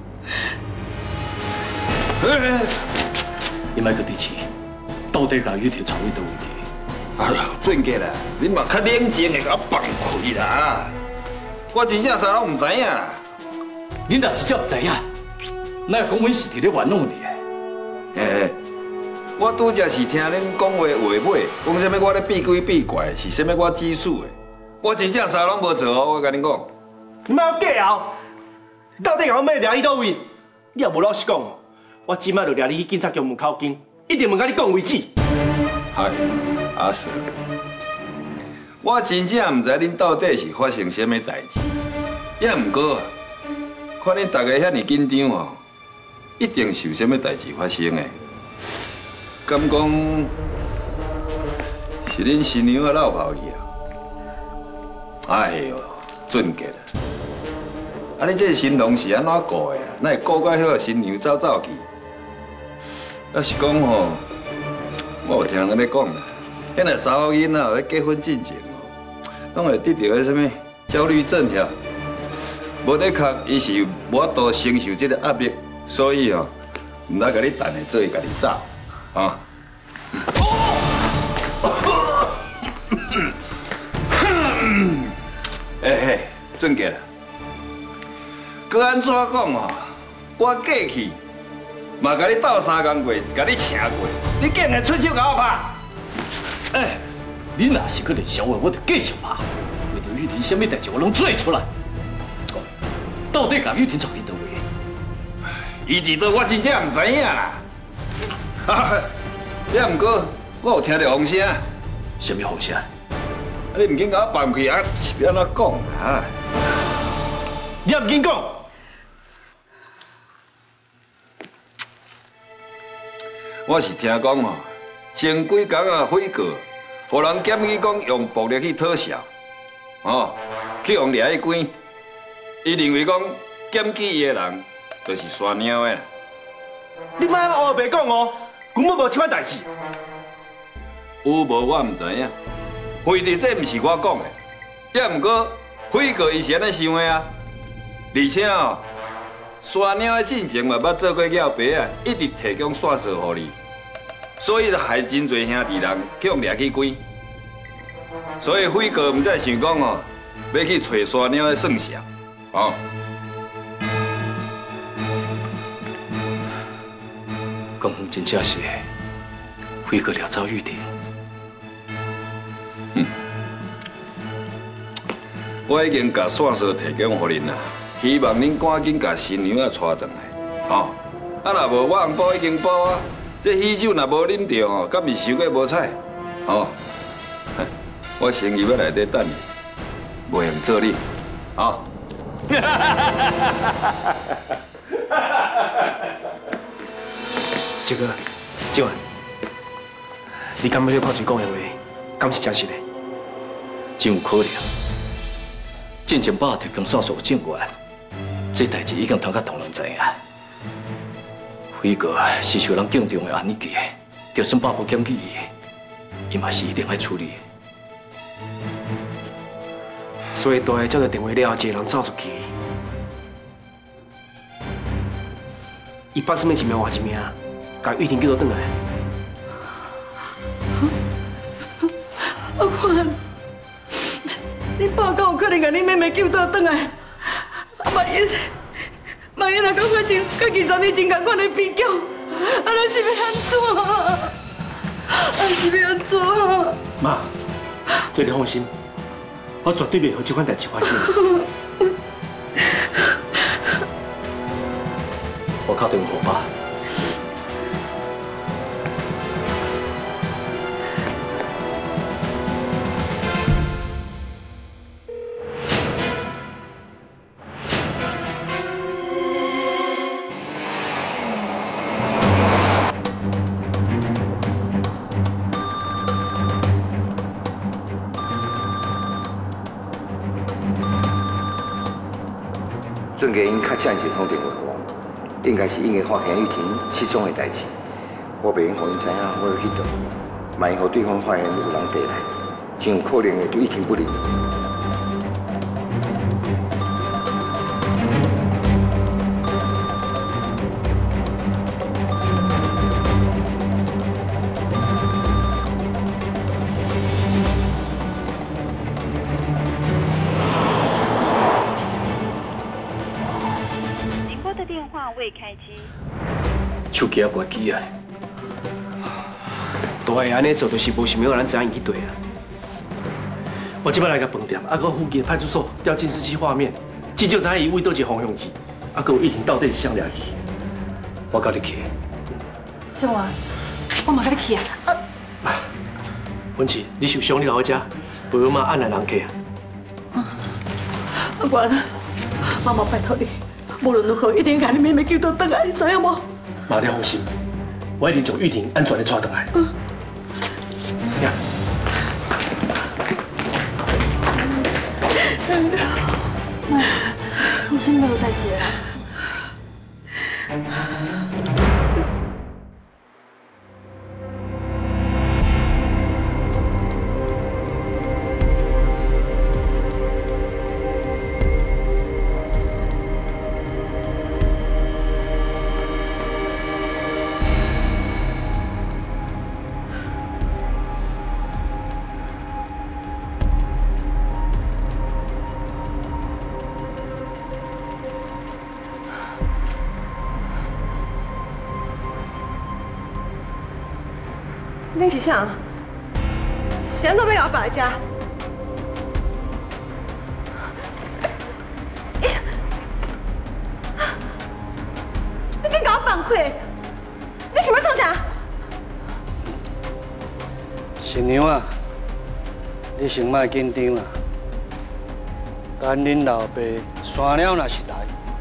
你莫搁伫气。到底甲玉婷传去倒位去？ 哎呀，俊杰啦，你嘛较冷静的，甲我放开啦！我真正啥拢唔知影啦。 恁若真正唔知影，哪会讲阮是伫咧玩弄你的？ 嘿，我拄则是听恁讲话话尾，讲啥物我咧避鬼避怪，是啥物我指使的。我真正啥拢无做哦，我甲恁讲。 你莫假哦！到底我要抓你倒位？你也无老实讲，我即摆就抓你去警察局门口见。一定问甲你讲为止。 嗨，阿 Sir， 我真正唔知恁到底是发生什么代志，也毋过，看恁大家遐尼紧张哦，一定是有什么代志发生的。敢讲是恁新娘的老跑去啊？哎呦，俊杰啊！啊，你这新郎是安怎顾的啊？哪会顾到迄个新娘走走去？要是讲吼，我有听人咧讲啦，迄个查某囡仔咧结婚进前哦，拢会得到迄什么焦虑症遐，无咧确伊是无法度承受这个压力，所以哦，唔来甲你等的，做伊家己走，啊。哎嘿，俊杰啦，搁安怎讲哦？我过去。嘛，甲你斗三工过，甲你请过，你竟然出手甲我拍！ 哎，你若是搁练小话，我就继续拍。为着玉婷，什么代志我拢做出来。到底甲玉婷传去倒位？ 伊伫倒，我真正唔知影啦。也毋过，我有听到风声。 什么风声？啊， 你唔紧甲我放开啊？是要安怎讲啊？ 你也唔紧讲。我是听讲吼， 前几工啊悔过，互人检举讲用暴力去讨笑，哦，去用掠去关。伊认为讲检举伊的人就是山鸟的。 你莫黑白讲哦，根本无这款代志。 有无我唔知影，非得这唔是我讲的，也毋过悔过伊是安尼想的啊。而且哦，山鸟的进前嘛捌做过鸟爸啊，一直提供线索予你。 所以就害真侪兄弟人去用掠去关，所以辉哥毋再想讲哦，要去找山鸟的算账，哦。 讲真正是辉哥掠走玉婷。 嗯，我已经把线索提供予恁啦，希望恁赶紧把新娘啊带回来，哦。啊，若无我红包已经包啊。 这喜酒若无啉着哦，敢是收过无彩哦。我生意要内底等你，袂用做你，啊。 这个，今晚，你敢要你看水讲的话，敢是真实的？ 真有可能。进前爸提供线索有证据，这代志已经通甲同人知影。 辉哥是受人敬重的安尼记的，就算爸无检举伊，伊嘛是一定爱处理的。 所以大下接到电话了后，一个人走出去，伊把什么一名换一名，把玉婷叫做转来。 阿宽，你爸敢有可能把你妹妹救倒转来？啊，万一…… 万一若搁发生甲二十年前同款的比较，啊，咱是要安怎？啊，是要安怎？ 妈，做你放心，我绝对袂让这款代志发生。 我打电话给爸。 准给因较正一通电话给我，应该是因为发现玉婷失踪的代志，我袂用让因知影我要去倒，万一让对方发现有人带来，真有可能会对玉婷不利。 未开机， 手机也关机啊！ 大会安尼做，就是无想要让咱知影伊去对啊。我即摆来个饭店，啊，搁附近派出所调监视器画面，至少知影伊为倒一个方向去，啊，搁有玉婷到底是向哪去？我甲你去。 小华，我嘛甲你去啊。 啊，文琪，你受伤，你留在遮，陪我妈按来人客啊。 阿关，妈妈拜托你。 无论如何，一定把你妹妹救倒转来，知影无？ 妈，你放心，我一定将玉婷安全的带倒来。嗯。呀。 妈，你是没有代志啦。 恁是啥？现在要甲我摆来遮？你敢甲我放开？你想要创啥？ 新娘啊，你先莫紧张啦。等恁老爸山鸟若是来，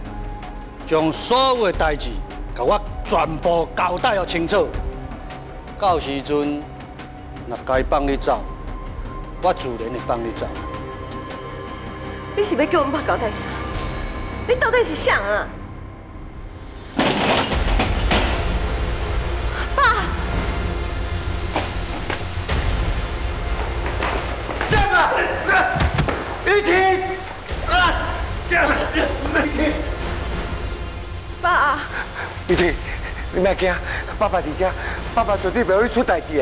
将所有的代志甲我全部交代要清楚。 到时阵若该放你走，我自然会放你走。 你是要叫阮爸交代啥？你到底是啥啊？爸！ 什么？玉婷！啊！玉婷！ 爸！ 玉婷，你莫惊，爸爸伫遮，爸爸绝对袂会出代志的。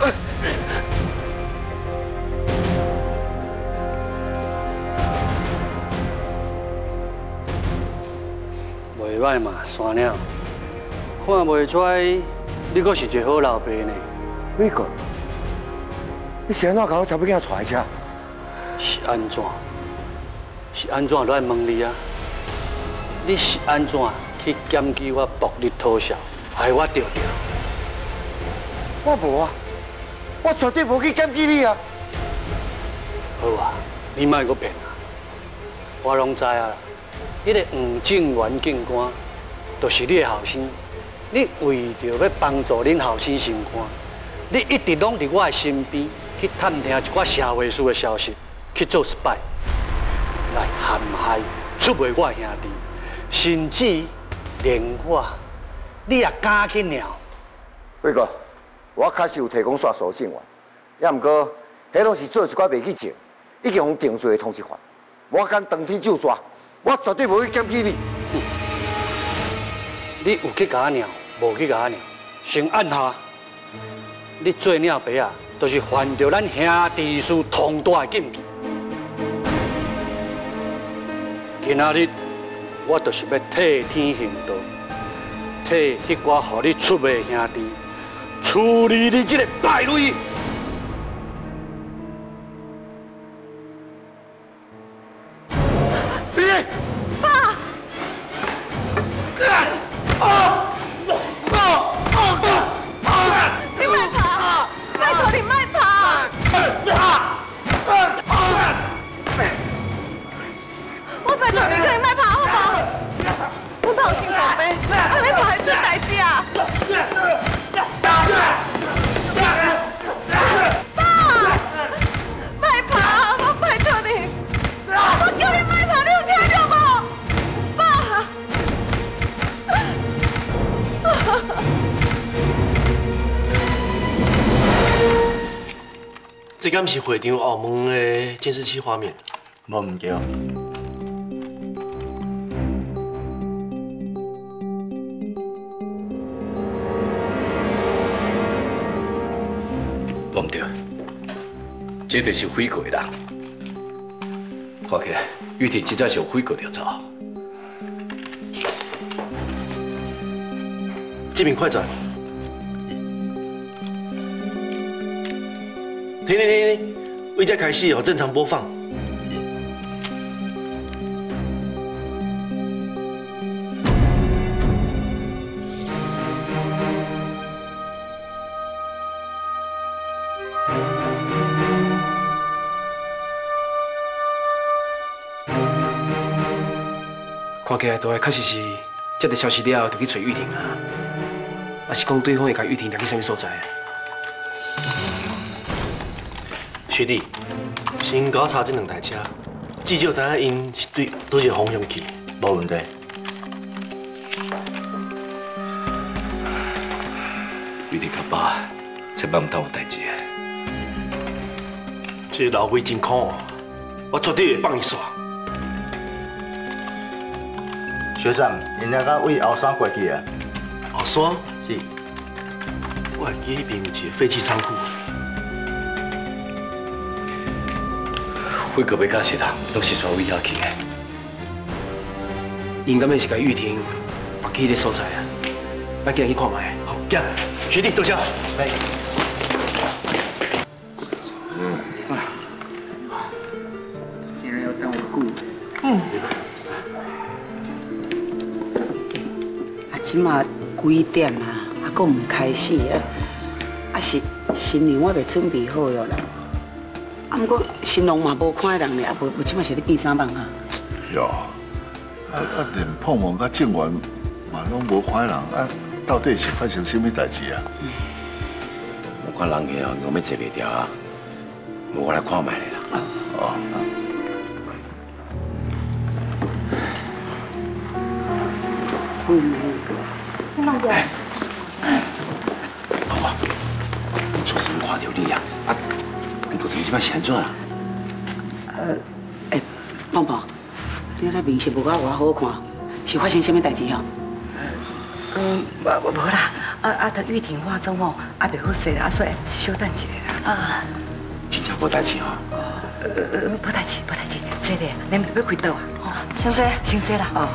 袂歹嘛，山鸟，看袂出来，你阁是一个好老爸呢。 伟哥，你是安怎甲我查某囝带遮？ 是安怎？是安怎都爱问你啊？你是安怎去检举我暴力偷笑，害我着着？ 我无啊，我绝对无去检举你啊！ 好啊，你莫阁骗啊！我拢知啊。迄个黄正元警官，就是你的后生。你为着要帮助恁后生升官，你一直拢伫我的身边去探听一寡社会事的消息，去做失败，来陷害出卖我的兄弟，甚至连我，你也敢去鸟？ 伟哥，我确实有提供线索证源，也毋过，迄拢是做一寡袂记证，已经互定罪的通缉犯，我敢当天就抓。我绝对无去检举你。 你有去甲我鸟，无去甲我鸟，先按下。你做鸟爸啊，都是犯着咱兄弟事重大的禁忌。今仔日我就是要替天行道，替迄寡互你出卖的兄弟处理你这个败类。 这敢是会场澳门的监视器画面？ 无唔对。 无唔对，这就是悔过的人。看起来，玉婷真正是有悔过了走。 这边快转。停停停停！位在开戏哦，正常播放。 看起来大概确实是接到消息了后就去找玉婷啊，还是讲对方会甲玉婷带去什么所在？ 学弟，先给我查这两台车，至少知影因是对倒一个方向去。 无问题。 玉婷甲爸，千万唔当有代志。 这个老鬼真酷啊！我绝对会帮你耍。 学长，人家刚为后山过去啊。 后山？ 是。 我会记迄边有一个废弃仓库。 悔过要假实人，拢是全为遐去的。 应该是甲玉婷放去迄个所在啊，咱今日去看卖。 好，行，学弟多谢。来。 嗯。竟然要当我雇。 嗯。啊，即马几点啊？啊，阁唔开始啊？啊是新娘我未准备好哟啦。啊，不过新郎嘛无看人呢，啊，无无即马是咧变啥梦啊？ 哟，啊啊，连碰王甲正元嘛拢无看人，啊，到底是发生什么代志啊？ 看人去哦，我要坐袂掉啊，无我来看卖咧啦。哦。 嗯，你慢点。 婆婆，做什么看到你啊？啊，你个同即摆是安怎啦？ 呃，哎，胖胖，你那面色无甲我好看，是发生什么代志哦？ 嗯，无无啦，啊啊，得玉婷化妆哦，啊袂好势啦，所以稍等一下啦。啊， 真正无代志哦。 呃呃，无代志，无代志，坐咧，恁要开刀啊？哦， 先坐， 先坐啦。哦。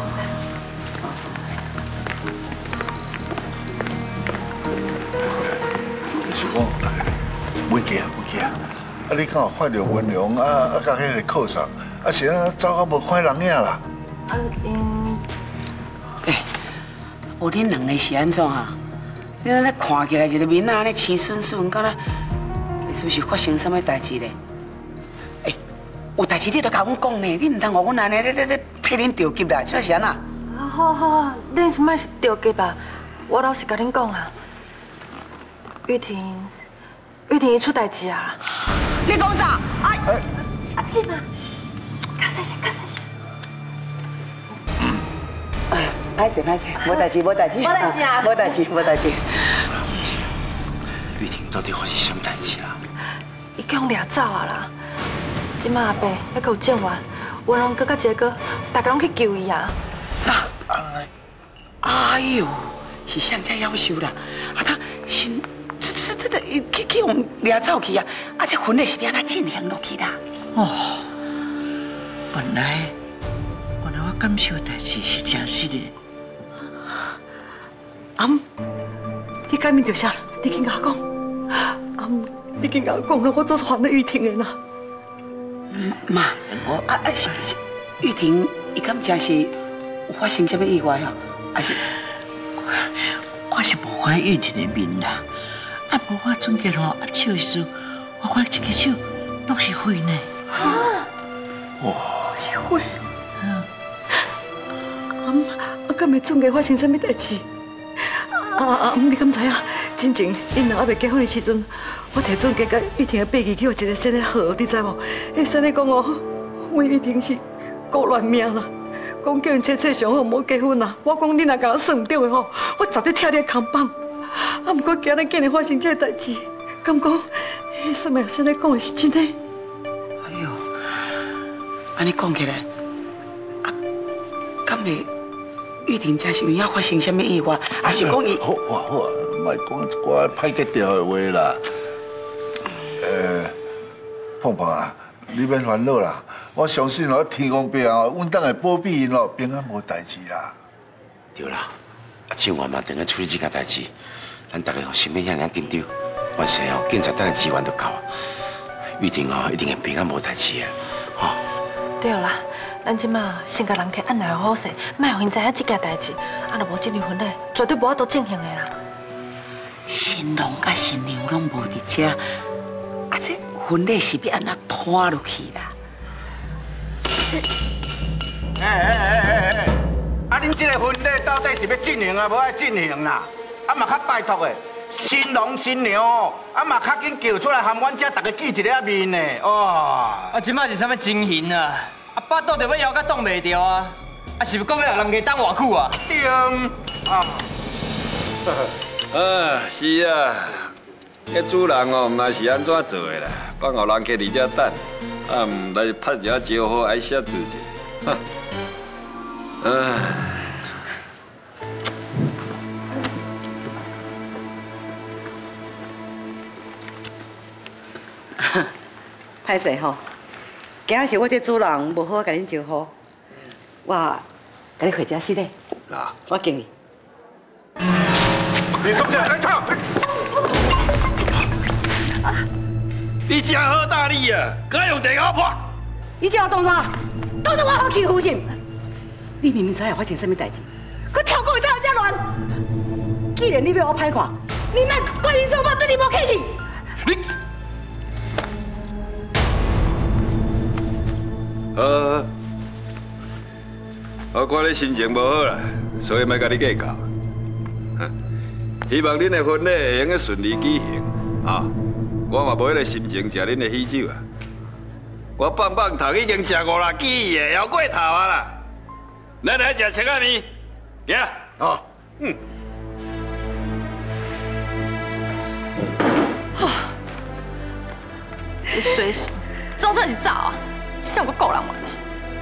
是讲，袂记啊，袂记啊。啊，你敢有看到文良啊啊，甲迄个扣上，啊是啊，走到无看人影啦。 啊，因， 哎，有恁两个是安怎啊？你那看起来一个面啊，安尼青顺顺，敢若袂说是发生什么代志咧？哎，有代志你都甲阮讲呢，你唔通互阮安尼咧咧咧替恁着急啦，即是安那？ 啊，好好，恁是莫是着急啊？我老实甲恁讲啊。玉婷，玉婷伊出代志啊！ 你讲啥？哎， 阿静啊，较细声，较细声。 哎，歹势歹势，无代志无代志， 无代志啊， 无代志无代志。 玉婷到底发生什么代志啊？ 伊叫人掠走啊啦！即马阿伯还阁有正员，文龙哥甲杰哥，大家拢去救伊啊！ 啥？哎呦，是上遮夭寿啦！啊，他先。这这这去去用掠走去啊！啊，这婚礼是要安怎进行落去啦？ 哦， 本来本来我感受代志是真实的。阿姆，你改面着啥啦？你紧甲我讲。阿姆，你紧甲我讲了，我做还了玉婷的啦。 妈，我啊啊是是，玉婷，伊敢真是有发生什么意外哦？还是我是无看玉婷的面啦。啊！无我总结吼，握手的时候，我看一只手都是血呢。啊！哇！是血。啊！啊！敢会总结发生什么代志？啊啊！你敢知影？真正因两还未结婚的时阵，我摕总结甲玉婷的背记去互一个生的号，你知无？迄生的讲哦，阮玉婷是孤乱命啦，讲叫因切切上好唔好结婚啦。我讲你若甲我算唔对的吼，我绝对踢你的空棒。啊！不过今日竟然发生这代志，敢讲迄什么现在讲的是真的？ 哎呦，安尼讲起来，啊，敢会玉婷家是有影发生什么意外，还是讲伊？ 好啊好啊，莫讲一寡歹结掉的话啦。呃，胖胖啊，你免烦恼啦，我相信哦，天公伯啊，阮当会保庇因哦，平安无代志啦。 对啦，啊，政府嘛定去处理这件代志。咱大家吼，心免遐尔紧张，凡事吼，警察等下资源就够啊。玉婷哦，一定会平安无代志的，吼。 对啦，咱即马先甲人客安排好势，莫让因知影这件代志，啊，若无这场婚礼绝对无法度进行的啦。 新郎甲新娘拢无伫遮，啊，这婚礼是要安怎拖落去啦？ 哎哎哎哎哎！啊，恁这个婚礼到底是要进行啊，无爱进行啦？啊嘛较拜托的，新郎新娘哦，啊嘛较紧叫出来含阮遮大家见一个面呢，哦。 啊，即摆是啥物情形啊？啊，巴肚着要枵甲挡袂住啊！啊，是不讲要让人家等偌久啊？ 对啊。 啊，是啊，迄主人哦，毋知是安怎做的啦，放互人客伫遮等，啊，毋来拍一下招呼挨写字者，哈，唉。 歹势吼，今仔是我这主人无好甲恁招呼，我甲你回家洗礼。 啊， 我敬你。 你坐下来看。 你真好大力啊！敢用地沟破？ 你这样动作，都是我好欺负是？你明明知影发生什么代志，佮跳过去才遮乱。既然你要我歹看，你莫怪恁做妈对你无客气。 你。好，我看你心情无好啦，所以莫甲你计较。希望恁的婚礼会用个顺利举行， 啊，我嘛无迄个心情食恁的喜酒啊。我棒棒糖已经食五六支个，要过头啊啦。咱来食青仔面，行。哦，嗯。 哈，你随时，总算是走啊！这叫我够人玩的。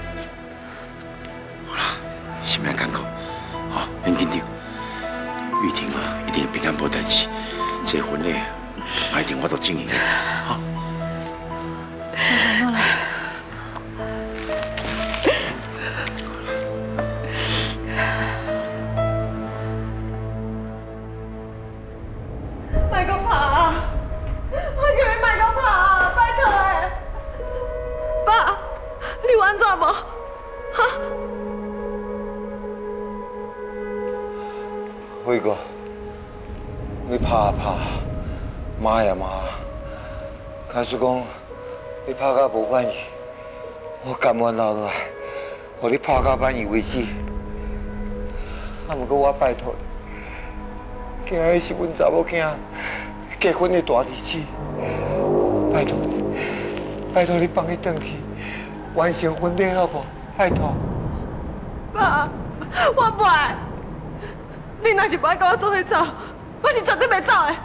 好啦，心免艰苦，好，免紧张。玉婷啊，一定平安无代志。这婚礼，一定我都经营的，好。 好了。卖个爬，我叫你卖个爬，拜托诶！爸，你有安怎无？哈？ 辉哥，你拍啊拍，骂呀骂，假使讲你拍到无满意，我甘愿留落来，互你拍到满意为止。啊，不过我拜托你，今日是阮查某囝结婚的大日子，拜托你，拜托你放伊转去，完成婚礼好不？拜托。 爸，我不爱。你若是不爱跟我做伙走，我是绝对袂走的。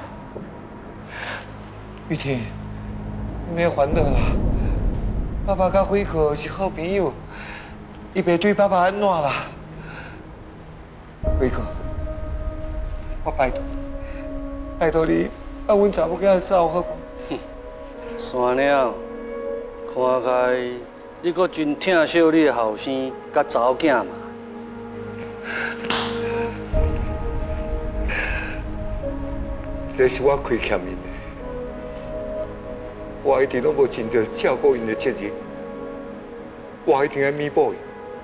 玉婷，你免烦恼啦。爸爸甲辉哥是好朋友，伊袂对爸爸安怎啦。辉哥，我拜托你，拜托你，让阮查某囝走好不？ 哼，山鸟，看开，你阁真疼惜你的后生甲查某囝嘛？ 这是我亏欠因的，我一直拢无尽到照顾因的责任，我一定要弥补伊。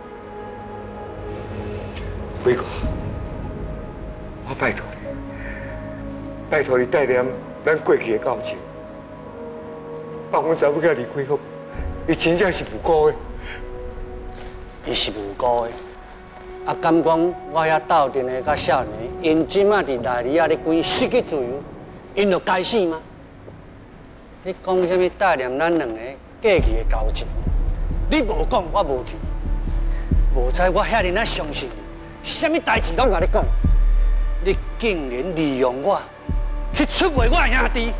辉哥，我拜托你，拜托你带念咱过去的交情，帮阮查某囝离开好，伊真正是无辜的。 伊是无辜的，啊，敢讲我遐斗阵的甲少年，因即马伫内里啊咧关失去自由，因就该死吗？你讲什么带念咱两个过去的交情？你无讲，我无去。无知我遐尼啊相信你，什么代志拢甲你讲，你竟然利用我去出卖我兄弟！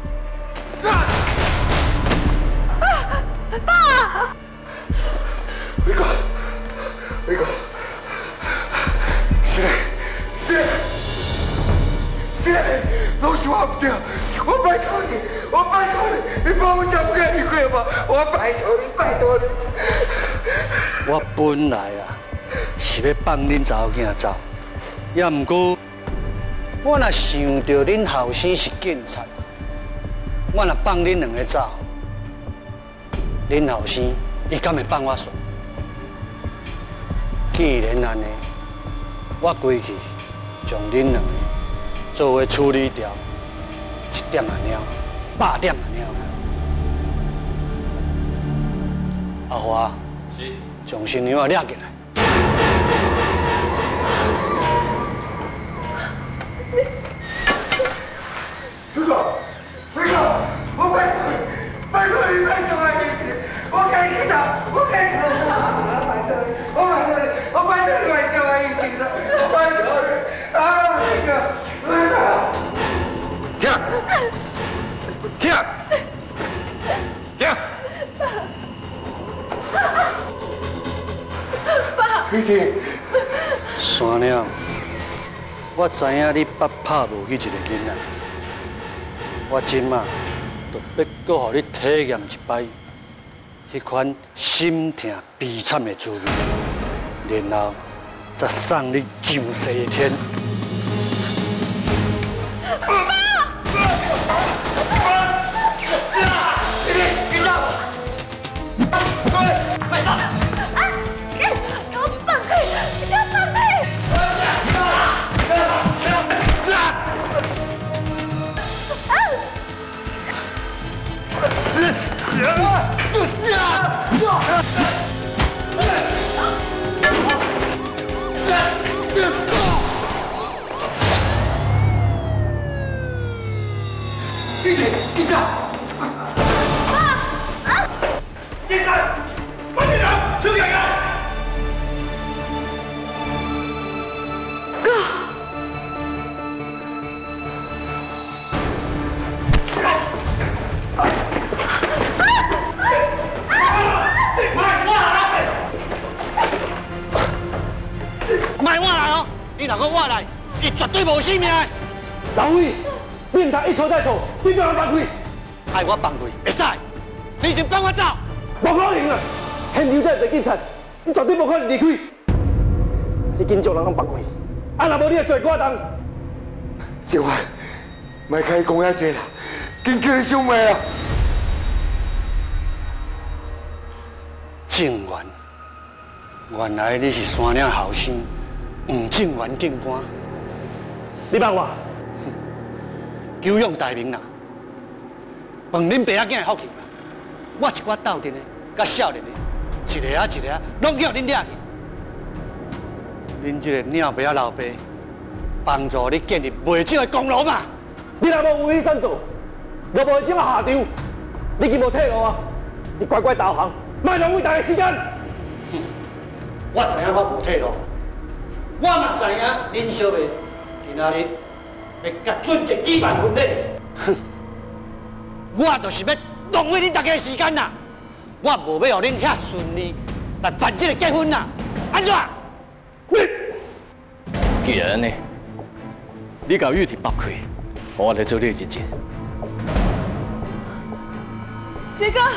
爸！ 辉哥，辉哥，是嘞，是嘞，是嘞，拢是我不对，我拜托你，我拜托你，你帮我查某囝离开吧，我拜托你，拜托你。 我本来啊是要放恁查某囝走，也毋过我若想到恁后生是警察，我若放恁两个走，恁后生伊敢会放我煞？既然安尼，我归去将恁两个做伙处理掉，一点仔了，百点仔了。阿华，是将新娘啊抓进来。 辉哥，辉哥，我拜托你，拜托你再上来一次，我该去的，我该去的，我拜托你，我拜托你，我拜托你再上来一次的，我拜托你，啊，辉哥，辉哥，起来，起来，起来。爸，玉婷， 山鸟，我知影你爸拍无去一个囡仔。我今嘛，就要搁互你体验一摆迄款心痛悲惨的滋味，然后再送你上世的天。 爸！你走！ 快放！啊！给我放开！给我放开！ 玉卖我来哦！你若搁我来，伊绝对无性命的。 老魏，你唔通一错再错，你叫人放开。 爱我放开，会使？你想放我走？ 无可能啊！现场这一个警察，你绝对无可能离开。你紧将人放开，啊，若无你就做我当。 小华，莫开讲遐济啦，紧叫你小妹啊！ 正源，原来你是山岭后生黄正源警官。 你帮我， 久仰大名啦，帮恁爸仔囝的福气啦。我一寡斗阵的，甲少年的，一个啊一个啊，拢叫恁掠去。恁这个鸟爸仔老爸，帮助你建立未少的功劳嘛。 你若无为善做，若无这么下场，你既无退路啊！你乖乖投降，莫浪费大家时间。 哼，我知影我无退路，我嘛知影恁小妹今仔日要甲准结举办婚礼。哼，我就是要浪费恁大家的时间啦！我无要让恁遐顺利来办这个结婚啦，安怎？ 你既然安尼，你甲玉婷放开，我来做你的日子。 杰哥，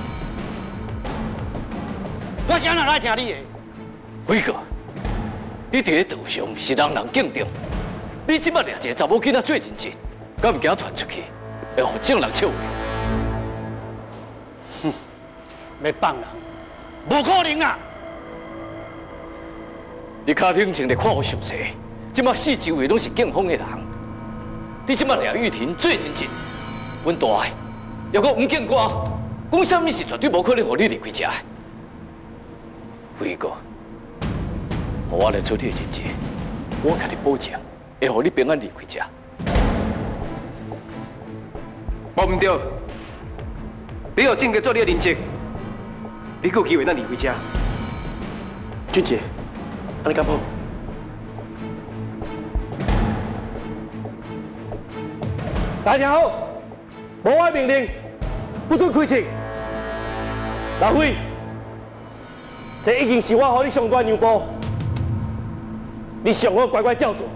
我是安怎来听你的？ 伟哥，你伫咧道上是人人敬重，你即摆掠一个查某囡仔做认真，敢唔惊传出去，会互众人笑话？ 哼，要放人，无可能啊！ 你脚顶穿着看我熟悉，即摆四周围拢是警方的人，你即摆掠玉婷做认真，阮大爱，又搁黄警官，讲啥物是绝对无可能互你离开遮的。伟哥，互我来做你的日子，我甲你保证，会互你平安离开遮。 无唔对，你有证据做你的认证，你还有机会咱离开遮。俊杰，安尼敢好？ 大家听好，无我命令，不准开枪。老辉，这已经是我予你上大让步，你上好乖乖照做。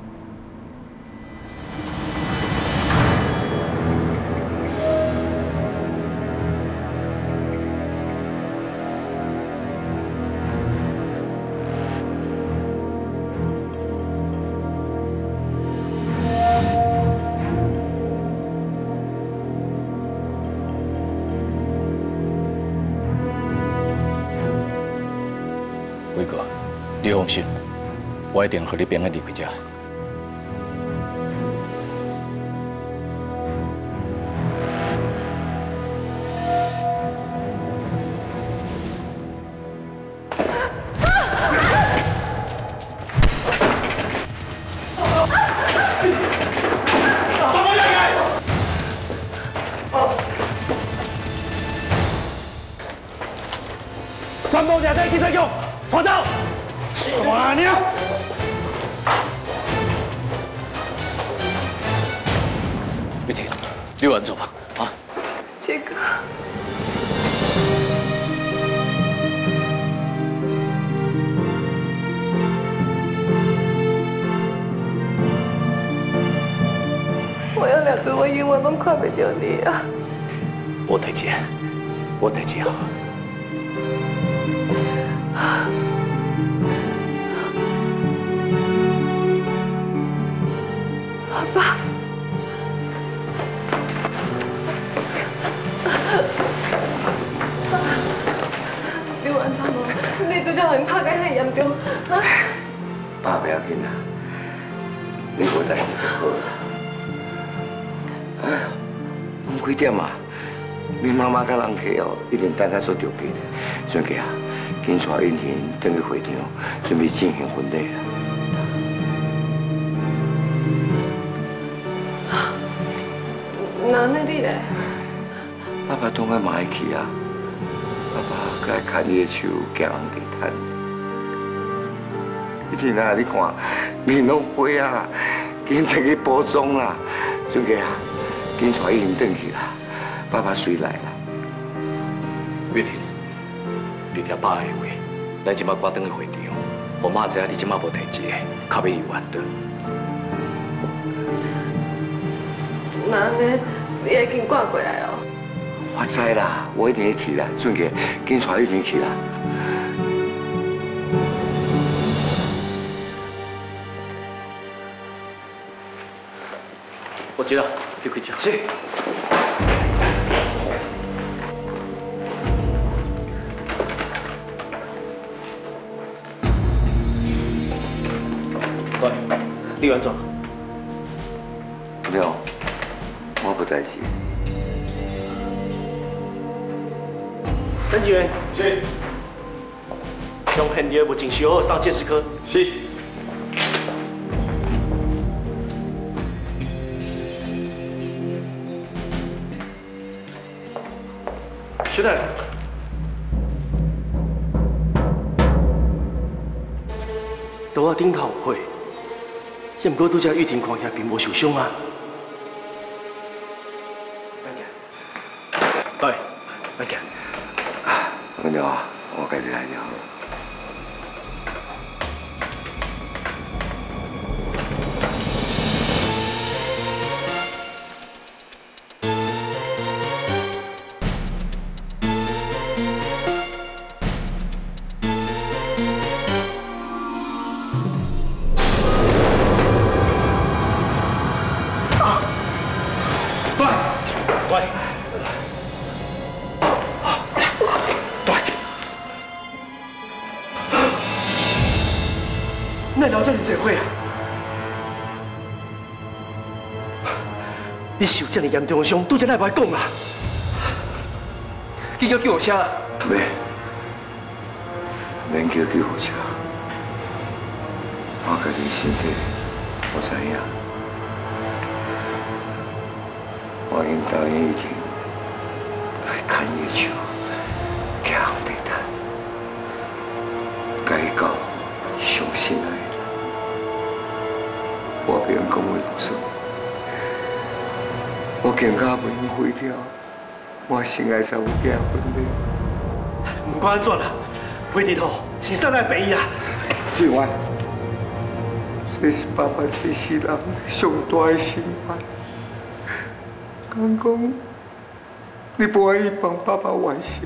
伟哥，你放心，我一定让你平安离开遮。 全部抓在警察局，抓走！傻娘！ 玉婷，你稳住吧，啊！ 杰哥，我有两个，我永远拢看不到你啊！ 无代志，无代志啊！ 爸，你有安怎无？你拄则互因拍甲遐严重，啊？ 爸不要紧啦，你无代志就好啦。哎呀，唔几点啊？你妈妈甲人客哦，一定等下做着急的。孙家啊，紧带允婷登去会场，准备进行婚礼啊。 那那你咧？ 爸爸当然嘛爱去啊，爸爸该牵你的手，行人地毯。一天啊，你看面拢花啊，紧摕去补妆啦。孙家啊，紧带伊回去啦，爸爸随来啦。 玉婷，你听爸的话，咱即摆赶登去会场， 我妈知影你即马无代志，较要伊玩乐。 那安尼，你会紧赶过来哦？ 我知啦，我一定会去啦，俊杰，紧带玉婷去啦。 我知啦，去开车。 是。 喂，你安怎？ 了，我无代志。 侦缉员，是。向现场目前修好上鉴识科。是。小太，到我顶头有火，也毋过拄则玉婷看起来并无受伤啊。对，慢行。 文了啊，我家己来了。 了这是这火啊！你受这么严重的伤，拄则哪会讲啦？你叫救护车？ 免，免叫救护车。我家己身体我知影，我应答应玉婷来看伊的手，强地毯，该到上心爱。我别人讲话无算，我更加袂用回跳，我心爱才有结婚的。 不管安怎啦，回地头是上来陪伊啦。 志远，这是爸爸这世人上大的心愿。讲讲，你不愿意帮爸爸完成。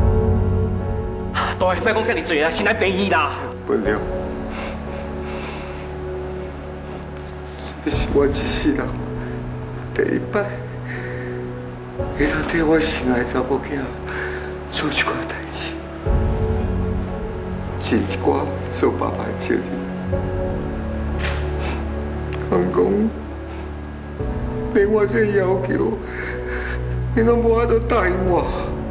大个，莫讲遐尼多啦，是来陪伊啦。 不了。这是我一世人第一摆，会当替我心爱查某囝做一寡代志，尽一寡做爸爸的责任。人讲，连我这要求，你拢无法度答应我。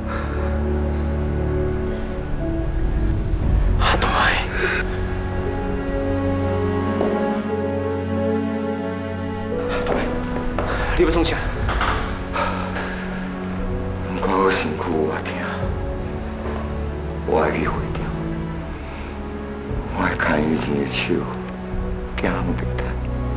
你要创啥？ 不过我身躯有我痛，我爱去回调，我爱看玉婷的手，行地毯。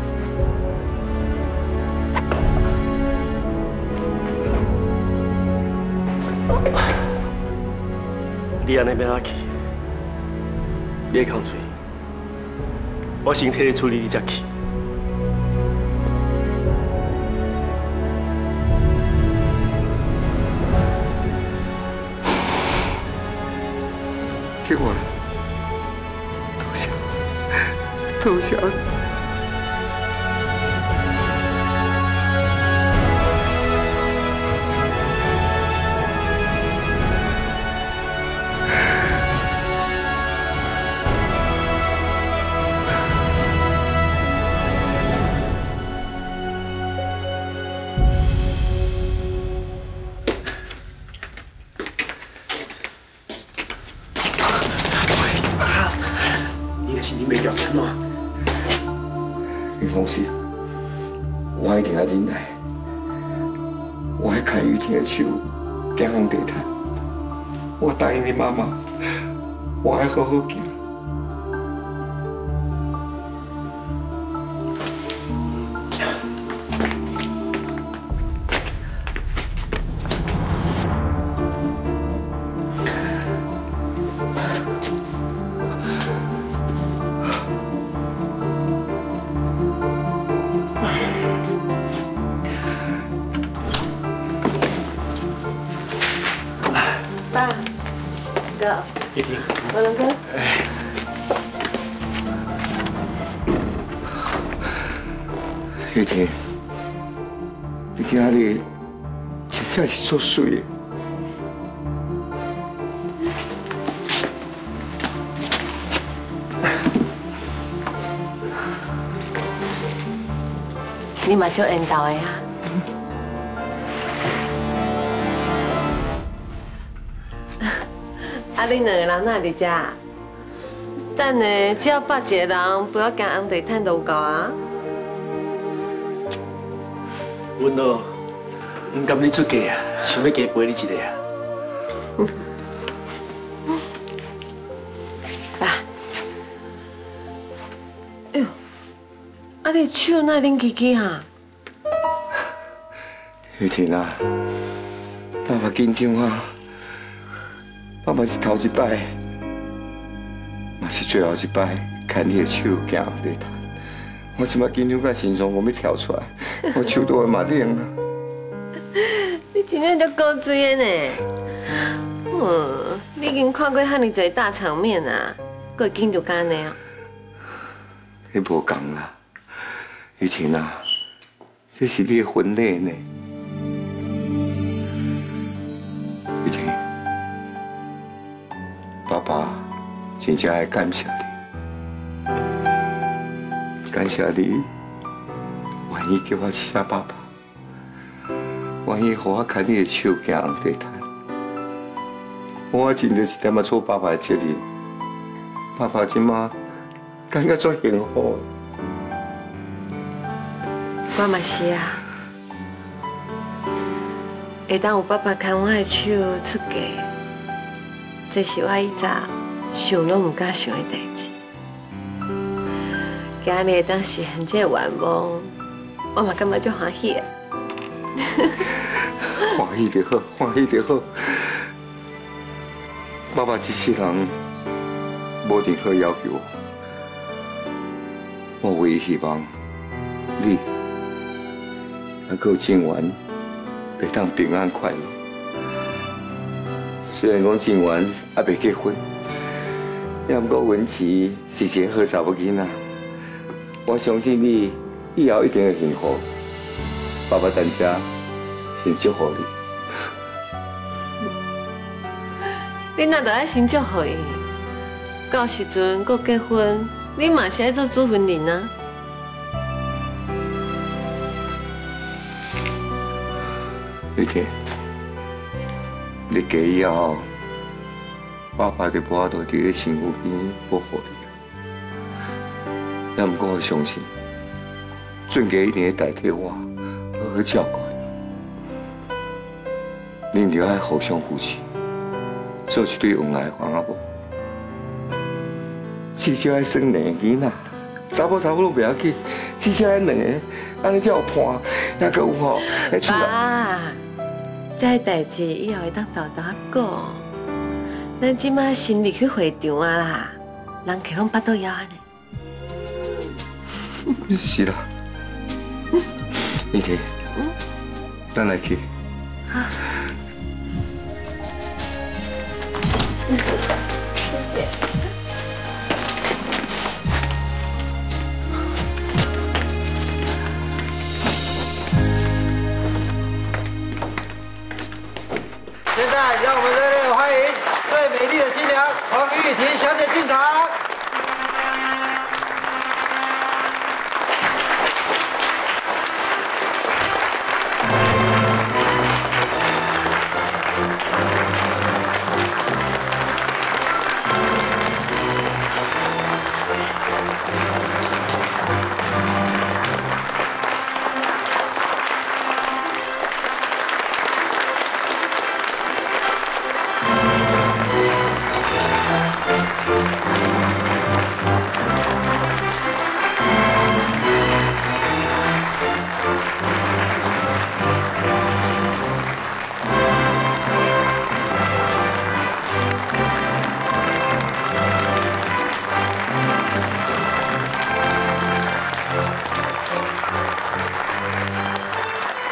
你安尼要哪去？你的空嘴，我先替你处理，你再去。 听我，多谢，多谢。你放心，我一定要忍耐。我会看雨婷的手，行红地毯。我答应你妈妈，我会好好行。 玉婷， 文龙哥。 玉婷，你今日真正是足水的。 你嘛足缘投的啊！啊，恁两个人哪伫遮？等下只要捌一个人，不要惊红地毯都有够啊！ 阮哦，唔甘你出嫁啊，想要加陪你一个啊。 爸，哎呦，啊你手哪冷起起哈？ 玉婷啊，爸爸紧张啊！爸爸是头一摆，嘛是最后一摆，牵你的手行红地毯。我即摆紧张到心脏我要跳出来，我手都会嘛冷啊！ 你真正足高追的呢。嗯，你已经看过遐尼侪大场面啊，搁会紧张干呢啊？ 你无讲啦，玉婷啊，这是你的婚礼呢。玉婷，爸爸真正爱感谢你，感谢你愿意叫我一声爸爸。愿意予我牵你的手行红地毯，我尽着一点仔做爸爸的责任。爸爸即马感觉足幸福。 我嘛是啊，会当有爸爸牵我的手出嫁，这是我以前想拢唔敢想的代志。今日会当实现这个愿望，我嘛感觉足欢喜啊！ 欢喜就好，欢喜就好。爸爸一世人无任何要求我，我唯一希望你还有静雯会当平安快乐。虽然讲静雯还未结婚，也毋过文琪是一个好查某囡仔，我相信你以后一定会幸福。爸爸等家。先祝福你。 你若着爱先祝福伊，到时阵搁结婚，你嘛是爱做主婚人啊。 玉婷，你嫁以后，爸爸就无法度伫咧身躯边保护你啊。但毋过我相信，俊杰一定会代替我好好照顾你。恁着爱互相扶持，做一对恩爱房啊无？至少爱生两个囡仔，查某查某都袂要紧，至少爱两个，安尼才有伴，也阁有吼，会出来。 爸，这代志以后会当豆豆讲。咱即马先离去会场啊啦，人客拢巴肚枵安尼。 是啦，玉婷，咱来去。 谢谢。 现在让我们热烈欢迎最美丽的新娘黄玉婷小姐进场。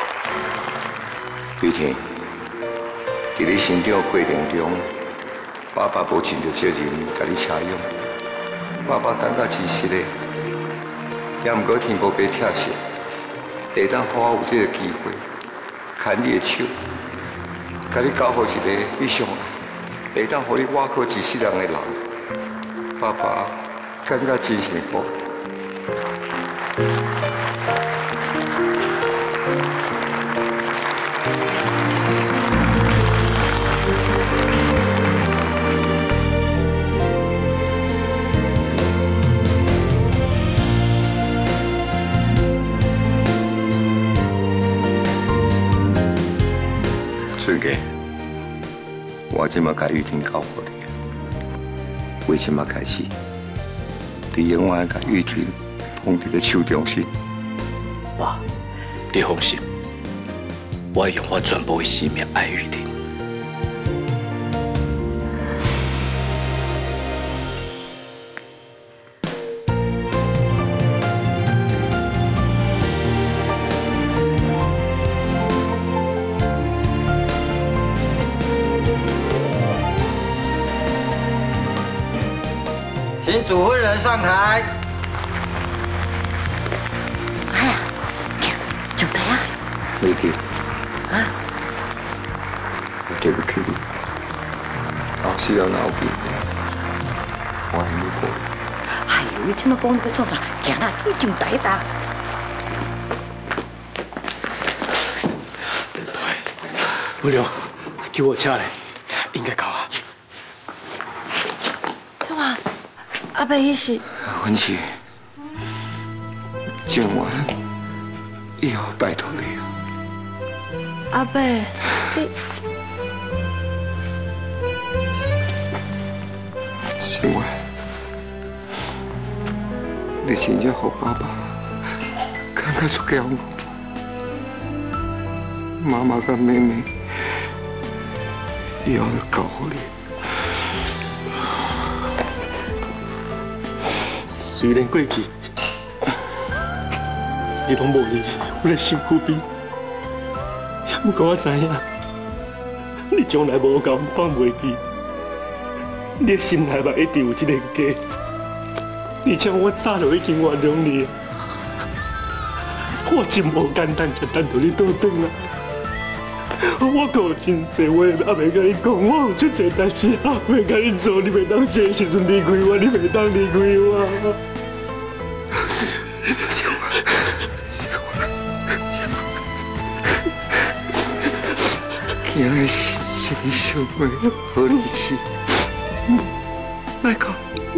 玉婷，伫你成长过程中， 爸爸无尽着责任，甲你车养，爸爸感觉自失的，也毋过天公伯疼惜，会当好好有这个机会，牵你的手，甲你交互一个你上爱，会当互你挖靠一世人的人，爸爸感觉真幸福。 春哥，我即马甲玉婷交互你，为即马开始，你永远甲玉婷捧伫个手中心。 爸，你放心，我会用我全部的生命爱玉婷。 请主婚人上台。 哎呀，上台啊！ 玉婷， 啊， 我对不起你，后事要闹别，我爱你过。 哎呦，你这么讲要创啥？行啦，你上台吧。 不了，救我车嘞，应该到啊。 阿伯伊是， 文琪，今晚以后拜托你啊。 阿伯，你今晚你真正好爸爸，感觉出骄傲。妈妈跟妹妹以后要教好你。 虽然过去，你拢无离我的身躯边，不过我知影，你从来无甲我放袂记，你的心内嘛一定有这个家，而且我早就已经原谅你，我真无简单就等到你倒转来。 我有真济话也袂甲你讲，我有足济代志也袂甲你做，你袂当这个时阵离开我，你袂当离开我。 今日是真想袂好日子，来讲。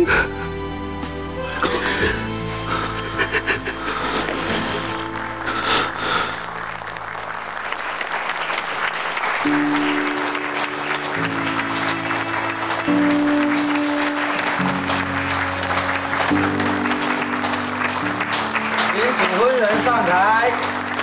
请主婚人上台。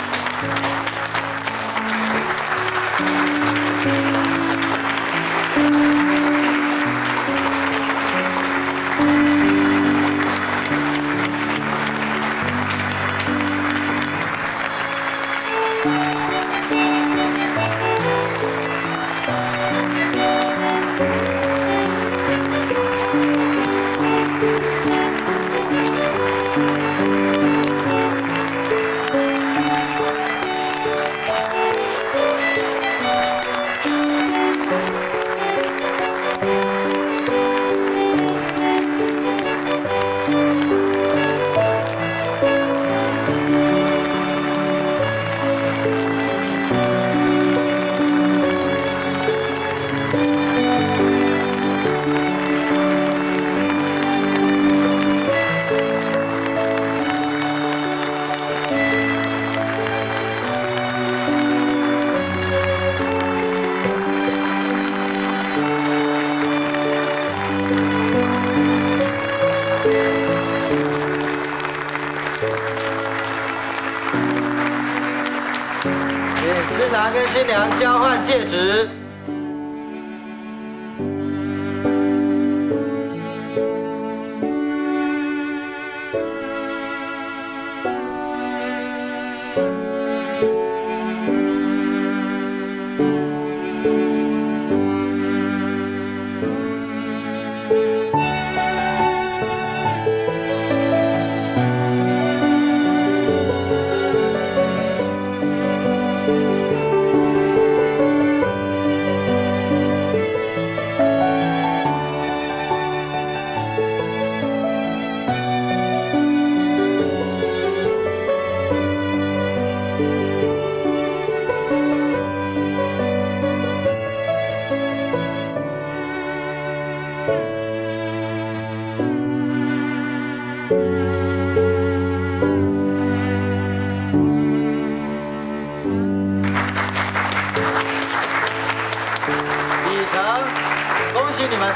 新郎跟新娘交换戒指。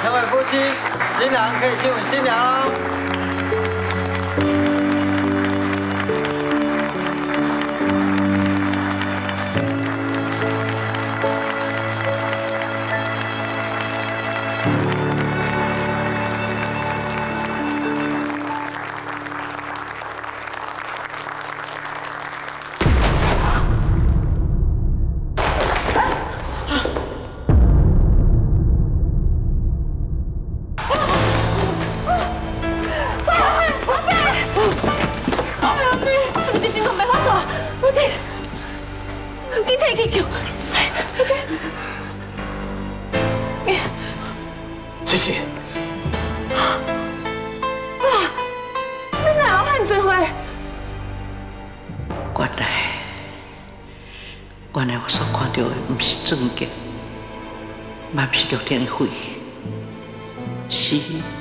成为夫妻，新郎可以亲吻新娘喽。 谢谢。爸，你哪有喊做伙？ 原来，原来我所看到的不是正经，嘛不是六点的血，是。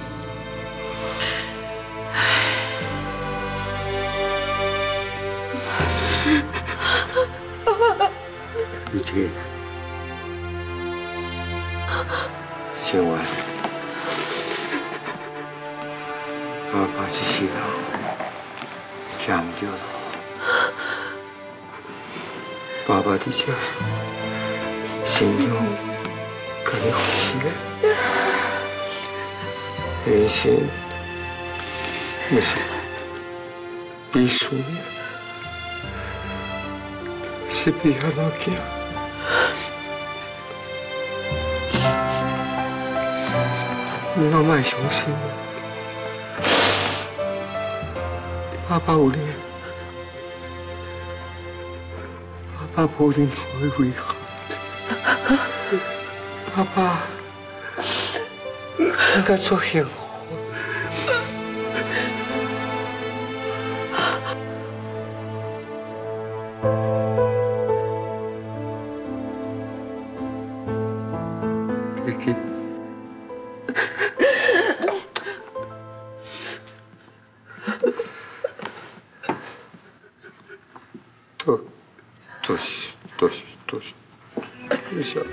雨婷，千万，爸爸这世人行唔对路，爸爸伫这心中甲你负责的，人生不是比输赢，是比安怎行。 你莫卖伤心，爸爸有你，爸爸无任何的遗憾，爸爸应该做幸福。多，多谢，多谢，多谢，多谢。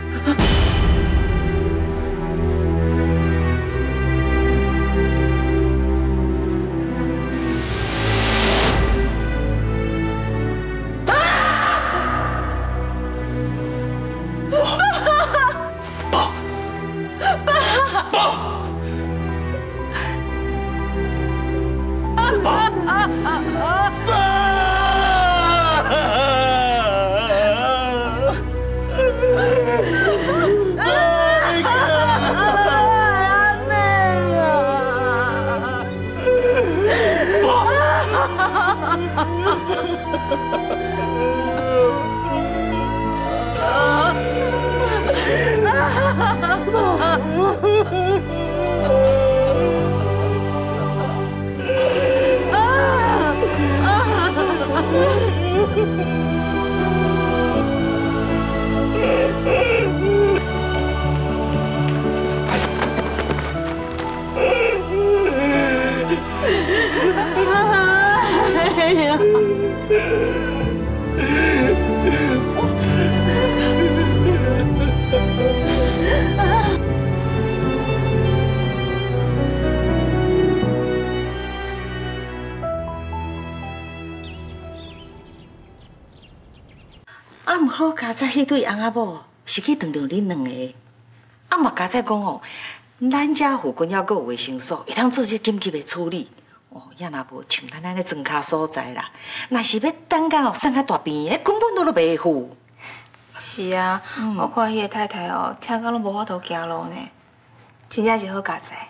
啊，毋好家仔迄对翁仔某是去撞着恁两个，啊嘛家仔讲哦，咱遮附近还阁有卫生所，会通做些紧急的处理。哦，也若无像咱安尼庄卡所在啦，若是要等到哦生较大病的，根本都都袂赴。 是啊，嗯、我看迄个太太哦，听讲拢无法度行路呢，真正是好家仔。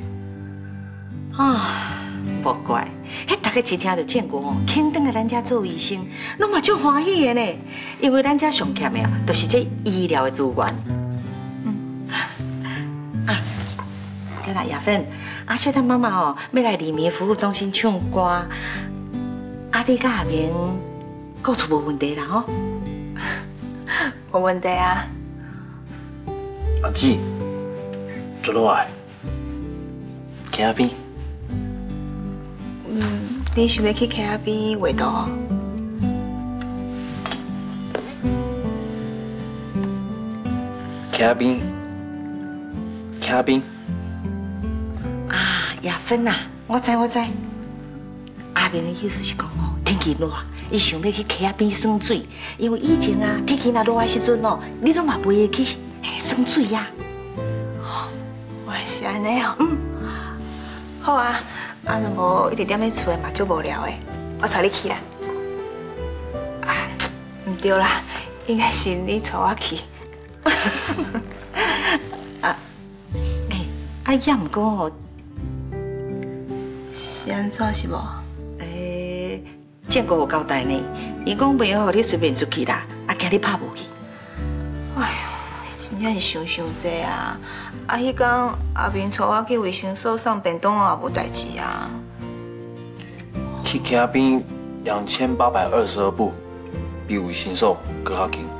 啊，无怪，迄大家一听到建国哦，肯等来咱遮做医生，拢嘛足欢喜的呢，因为咱遮上欠的哦，就是这医疗的资源。嗯。啊，对啦，亚芬，啊，小蛋妈妈哦，要来黎明服务中心唱歌，啊，你甲阿明告诉无问题啦吼。 无问题啊。 阿姊，做落来，徛边。 嗯，你想要去徛仔边画图哦？ 徛边，徛溪边。 啊，亚芬呐，我知我知。阿明的意思是讲哦，天气热，伊想要去溪边耍水，因为以前啊，天气若热的时阵哦，你都嘛陪伊去耍水呀。 哦，原来是安尼哦。嗯。好啊，啊，若无一直踮咧厝的嘛，足无聊的。我带你去啦。啊，唔对啦，应该是你带我去。 啊，哎，啊，也唔讲哦， 是安怎是无？ 诶，建国有交代呢，伊讲袂好，你随便出去啦，啊，惊你拍无去。 哎呦，真正是想伤济啊！啊，迄天阿明带我去卫生所送便当啊，也无代志啊。 去溪边两千八百二十二步，比卫生所更较近。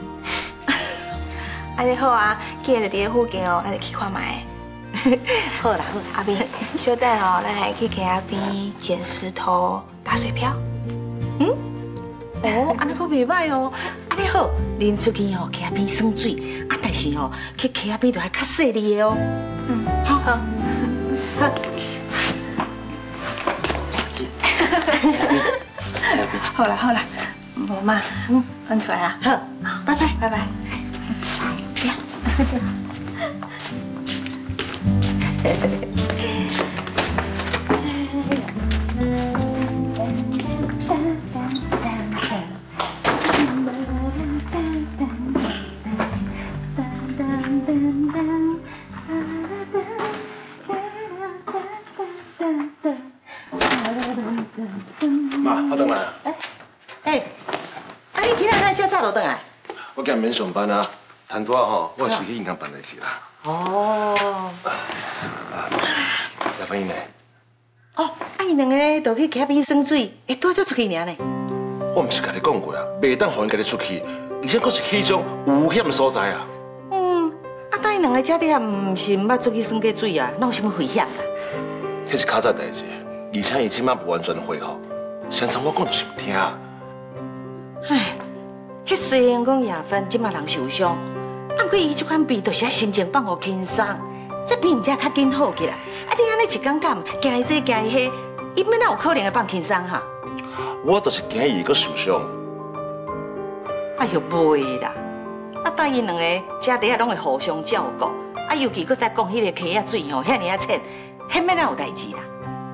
安尼好啊，记得伫咧附近哦，咱就去看卖。 好啦好啦， 阿明，小等哦，咱还去溪仔边捡石头、打水漂。 嗯？哦，安尼可袂歹哦。安尼好，恁出去吼溪仔边耍水，啊，但是吼去溪仔边就要较细腻的哦。 嗯，好好。好啦好啦，无嘛，嗯，咱出来啊。 好，拜拜拜拜。 妈，我回来啊。 哎，啊，你今仔日遮早就回来？ 我今日免上班啊，谈拖吼，我是去银行办代志啦。 哦。 亚芬呢？ 哦，啊，伊两个都去溪边耍水，会拄则出去尔呢。 我毋是甲你讲过啊，袂当互因家己出去，而且佫是去种有险所在啊。 嗯，啊，但伊两个遮底下毋是毋捌出去耍过水啊，哪有啥物危险啊？ 迄是较早代志，而且伊即摆无完全恢复，现在我讲就是唔听。 唉，迄虽然讲亚芬即摆人受伤，啊，不过伊即款病就是啊心情放互轻松，这病才较紧好起来。啊，你安尼一讲讲，惊伊这惊伊迄，伊要哪有可能会放轻松哈？ 我就是惊伊佫受伤。 哎呦，袂啦！啊，等伊两个遮底下拢会互相照顾，啊，尤其佫再讲迄个溪仔水吼，遐尔啊浅，迄要哪有代志啦？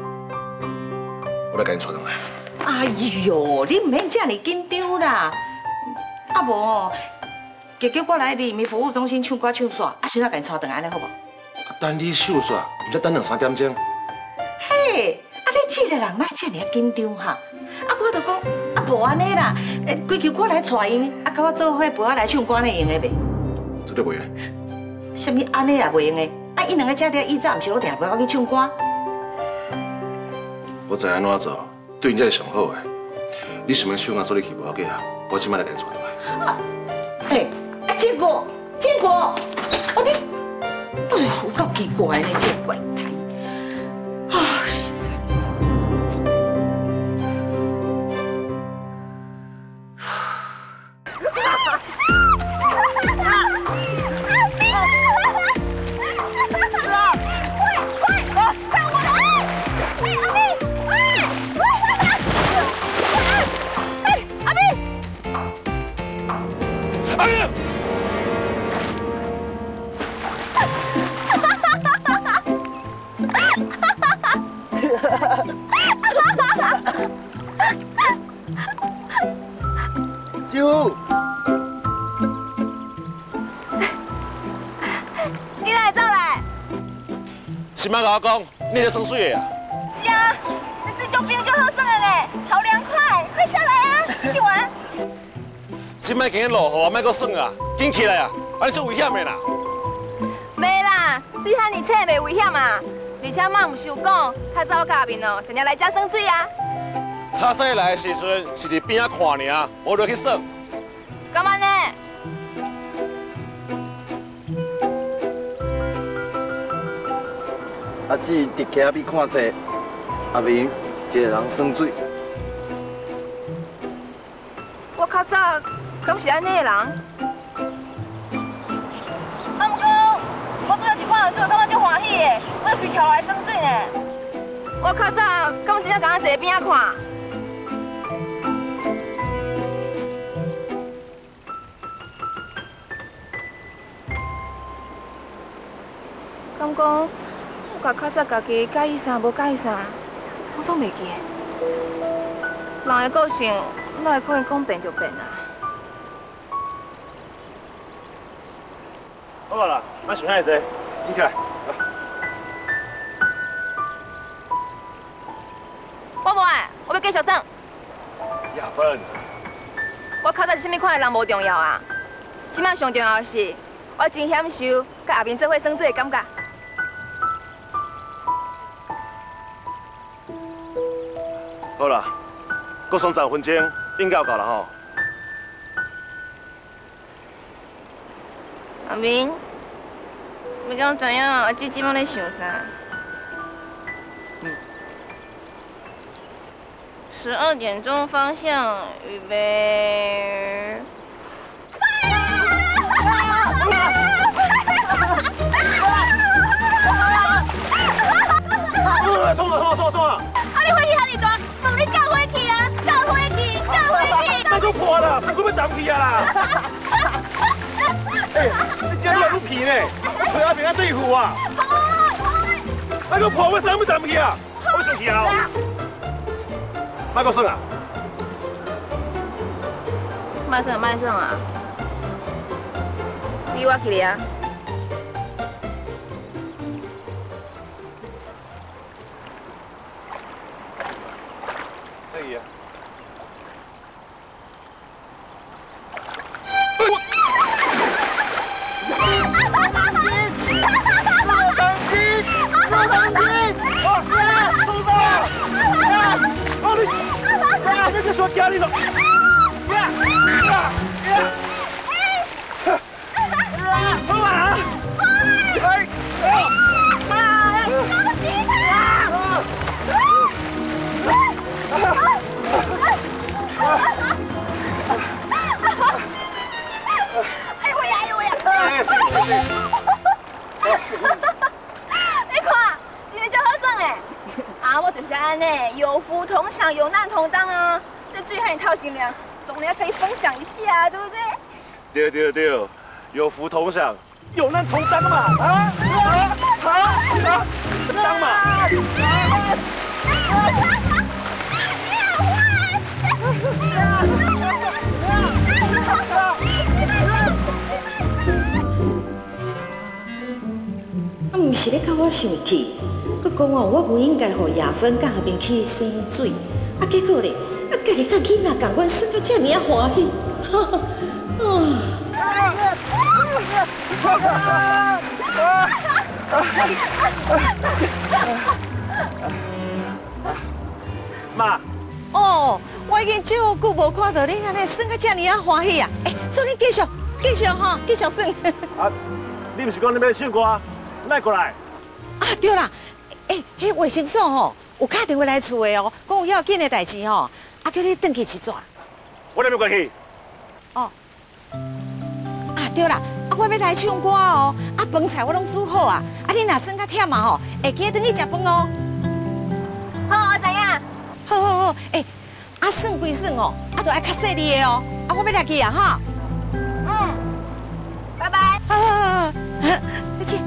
我来甲你带转来。 哎呦，你唔免遮尔紧张啦！啊无哦，就叫我来里面服务中心唱歌唱煞，啊，随后甲你带转来，安尼好无？ 等你秀煞，毋则等两三点钟。 嘿，啊，你这个人哪遮尔紧张哈？啊，我就讲，啊，无安尼啦，诶，规球我来带因，啊，甲我做伙陪我来唱歌呢，用的袂？ 绝对袂用。 什么安尼也袂用的？啊，伊两个遮底以早毋是拢定陪我去唱歌？ 我知安怎做，对你才是上好的。你想要唱啊，做你去无要紧啊，我即摆来甲你带转来。 啊，嘿，啊，建国，建国，我你，哎呦，有够奇怪呢，这个怪胎，啊，实在。 舅， 你哪会走来？ 是莫甲我讲，你在耍水的啊？ 是啊，这种冰就好耍的呢，好凉快，快下来啊，一起玩。 即摆今日落雨啊，莫阁耍啊，紧起来啊，安尼足危险的啦。 袂啦，水汉尼浅袂危险啊，而且妈毋是有讲，较早甲面哦，定定来遮耍水啊。 较早来的时阵是伫边仔看尔，无落去耍。 干嘛呢？ 阿姊伫溪边看册，阿明一个人耍水。 我较早敢是安尼的人？啊，毋过我拄有一看到做，感觉足欢喜的，我随跳落来耍水呢。我较早敢真正敢坐边仔看。敢讲，我甲较早家己介意啥无介意啥，我总袂记的。人的个性，哪会可能讲变就变啊？ 好啦，莫想遐济，你起来。 我无爱，我要继续耍。 亚芬， 我较早是啥物款的人无重要啊，即摆上重要的是，我真享受甲阿明做伙耍水的感觉。 好啦，搁剩十分钟，应该有够啦吼。 阿明，你敢知影阿姊即摆咧想啥？ 嗯。 十二点钟方向，预备。 送了，送了，送了，送了！ 啊，你火气遐尼大，问你教火气啊？教火气，教火气！ 那个破了，身躯要冻去啊啦！哎，你今日有皮呢？吹阿平啊对付啊！那个破要生要冻去啊？我生气啊！莫搁算啊！ 莫算，莫算啊！你我去哩啊！ 这个。你这说家里头，呀呀呀！好嘛？哎，啊！高级他！哎呦呀！哎呦呀！哎，是是是。你看，今日真好耍嘞！啊，我就是安尼，有福同享，有难同当啊！这最害你掏心凉，总要可以分享一下，对不对？ 对对对，有福同享，有难同当嘛！啊啊啊啊！当嘛！ 啊，唔是咧，甲我生气。佮讲哦，我不应该互亚芬甲阿明去生水，啊，结果咧，啊，家己甲囡仔共阮耍到遮尔啊欢喜，哈哈， 妈。 哦，我已经足久无看到恁安尼耍到遮尔啊欢喜啊！哎，做恁继续，继续哈，继续耍。 啊，你不是讲你要唱歌啊？哪过来？ 啊，对啦。哎，迄卫生所吼有打电话来厝的哦，讲有要紧的代志吼，啊叫你转去一转。 我哪要过去？ 哦，啊对啦，啊我要来唱歌哦，啊饭菜我拢煮好啊，啊你若耍较忝啊吼，会记得转去食饭哦。 好，我知影。 好好好，哎，啊耍归耍哦，啊都爱较细腻的哦，啊我要来去啊哈。 嗯，拜拜。 好好好，再见。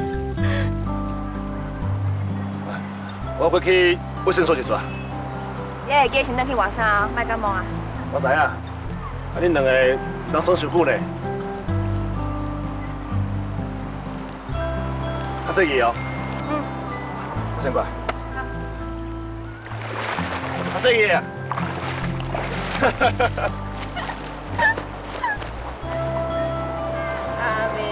我要去卫生所一转。 你会记先转去外衫，莫感冒啊。 我知影，啊恁两个人耍伤久呢，较细意哦。嗯。我先过来。较细意啊。哈哈哈哈。 阿明。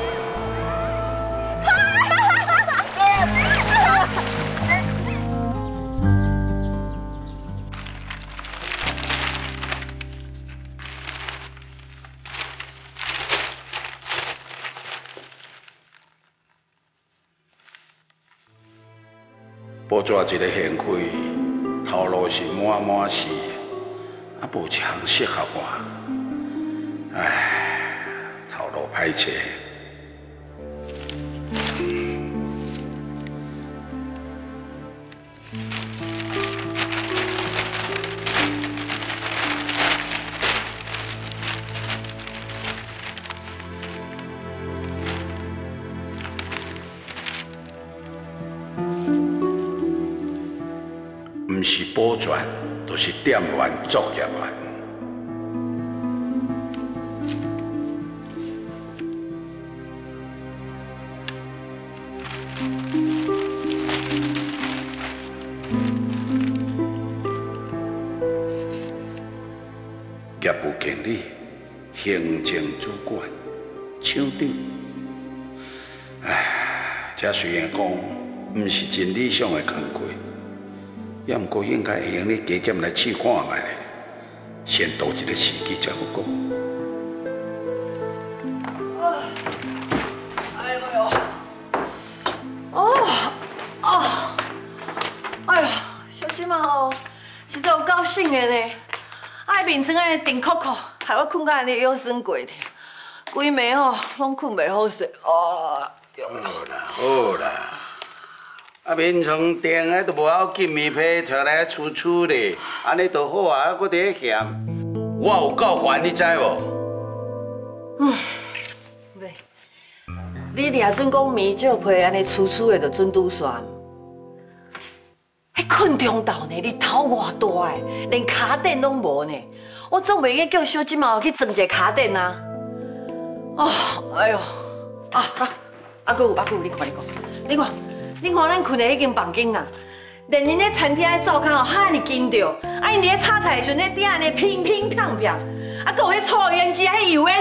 保抓一个现开，头路是满满是，啊无一项适合我，唉，头路歹找。 保全，都是店员作业员。业务经理、行政主管、厂长，唉，这虽然讲唔是真理想的工作，也毋过应该会用你加减来试看卖咧，先到一个时机才好讲。 哎呦！哦哦！哎呦，小姐嘛哦，实在有够醒的呢。爱面床安尼定哭哭，害我困到安尼腰酸过去，规暝吼拢困袂好势。哦， 好啦好啦，啊面床定的都无要紧，棉被摕来除除咧，安尼就好啊，搁伫咧嫌。我有够烦，你知无？ 嗯，喂，你掠准讲棉照被安尼粗粗的，就准拄煞。迄困中昼呢，日头偌大诶，连卡垫拢无呢。我总袂记叫小姐嘛去装一个卡垫啊。哦，哎呦，啊啊，阿姑阿姑，你看你看，你看，你看咱困的迄间房间啊，连恁咧餐厅的灶骹哦，哈尼紧着，啊因伫咧炒菜的时阵，咧顶安尼乒乒乓乓，啊，搁有迄抽油烟机，迄油烟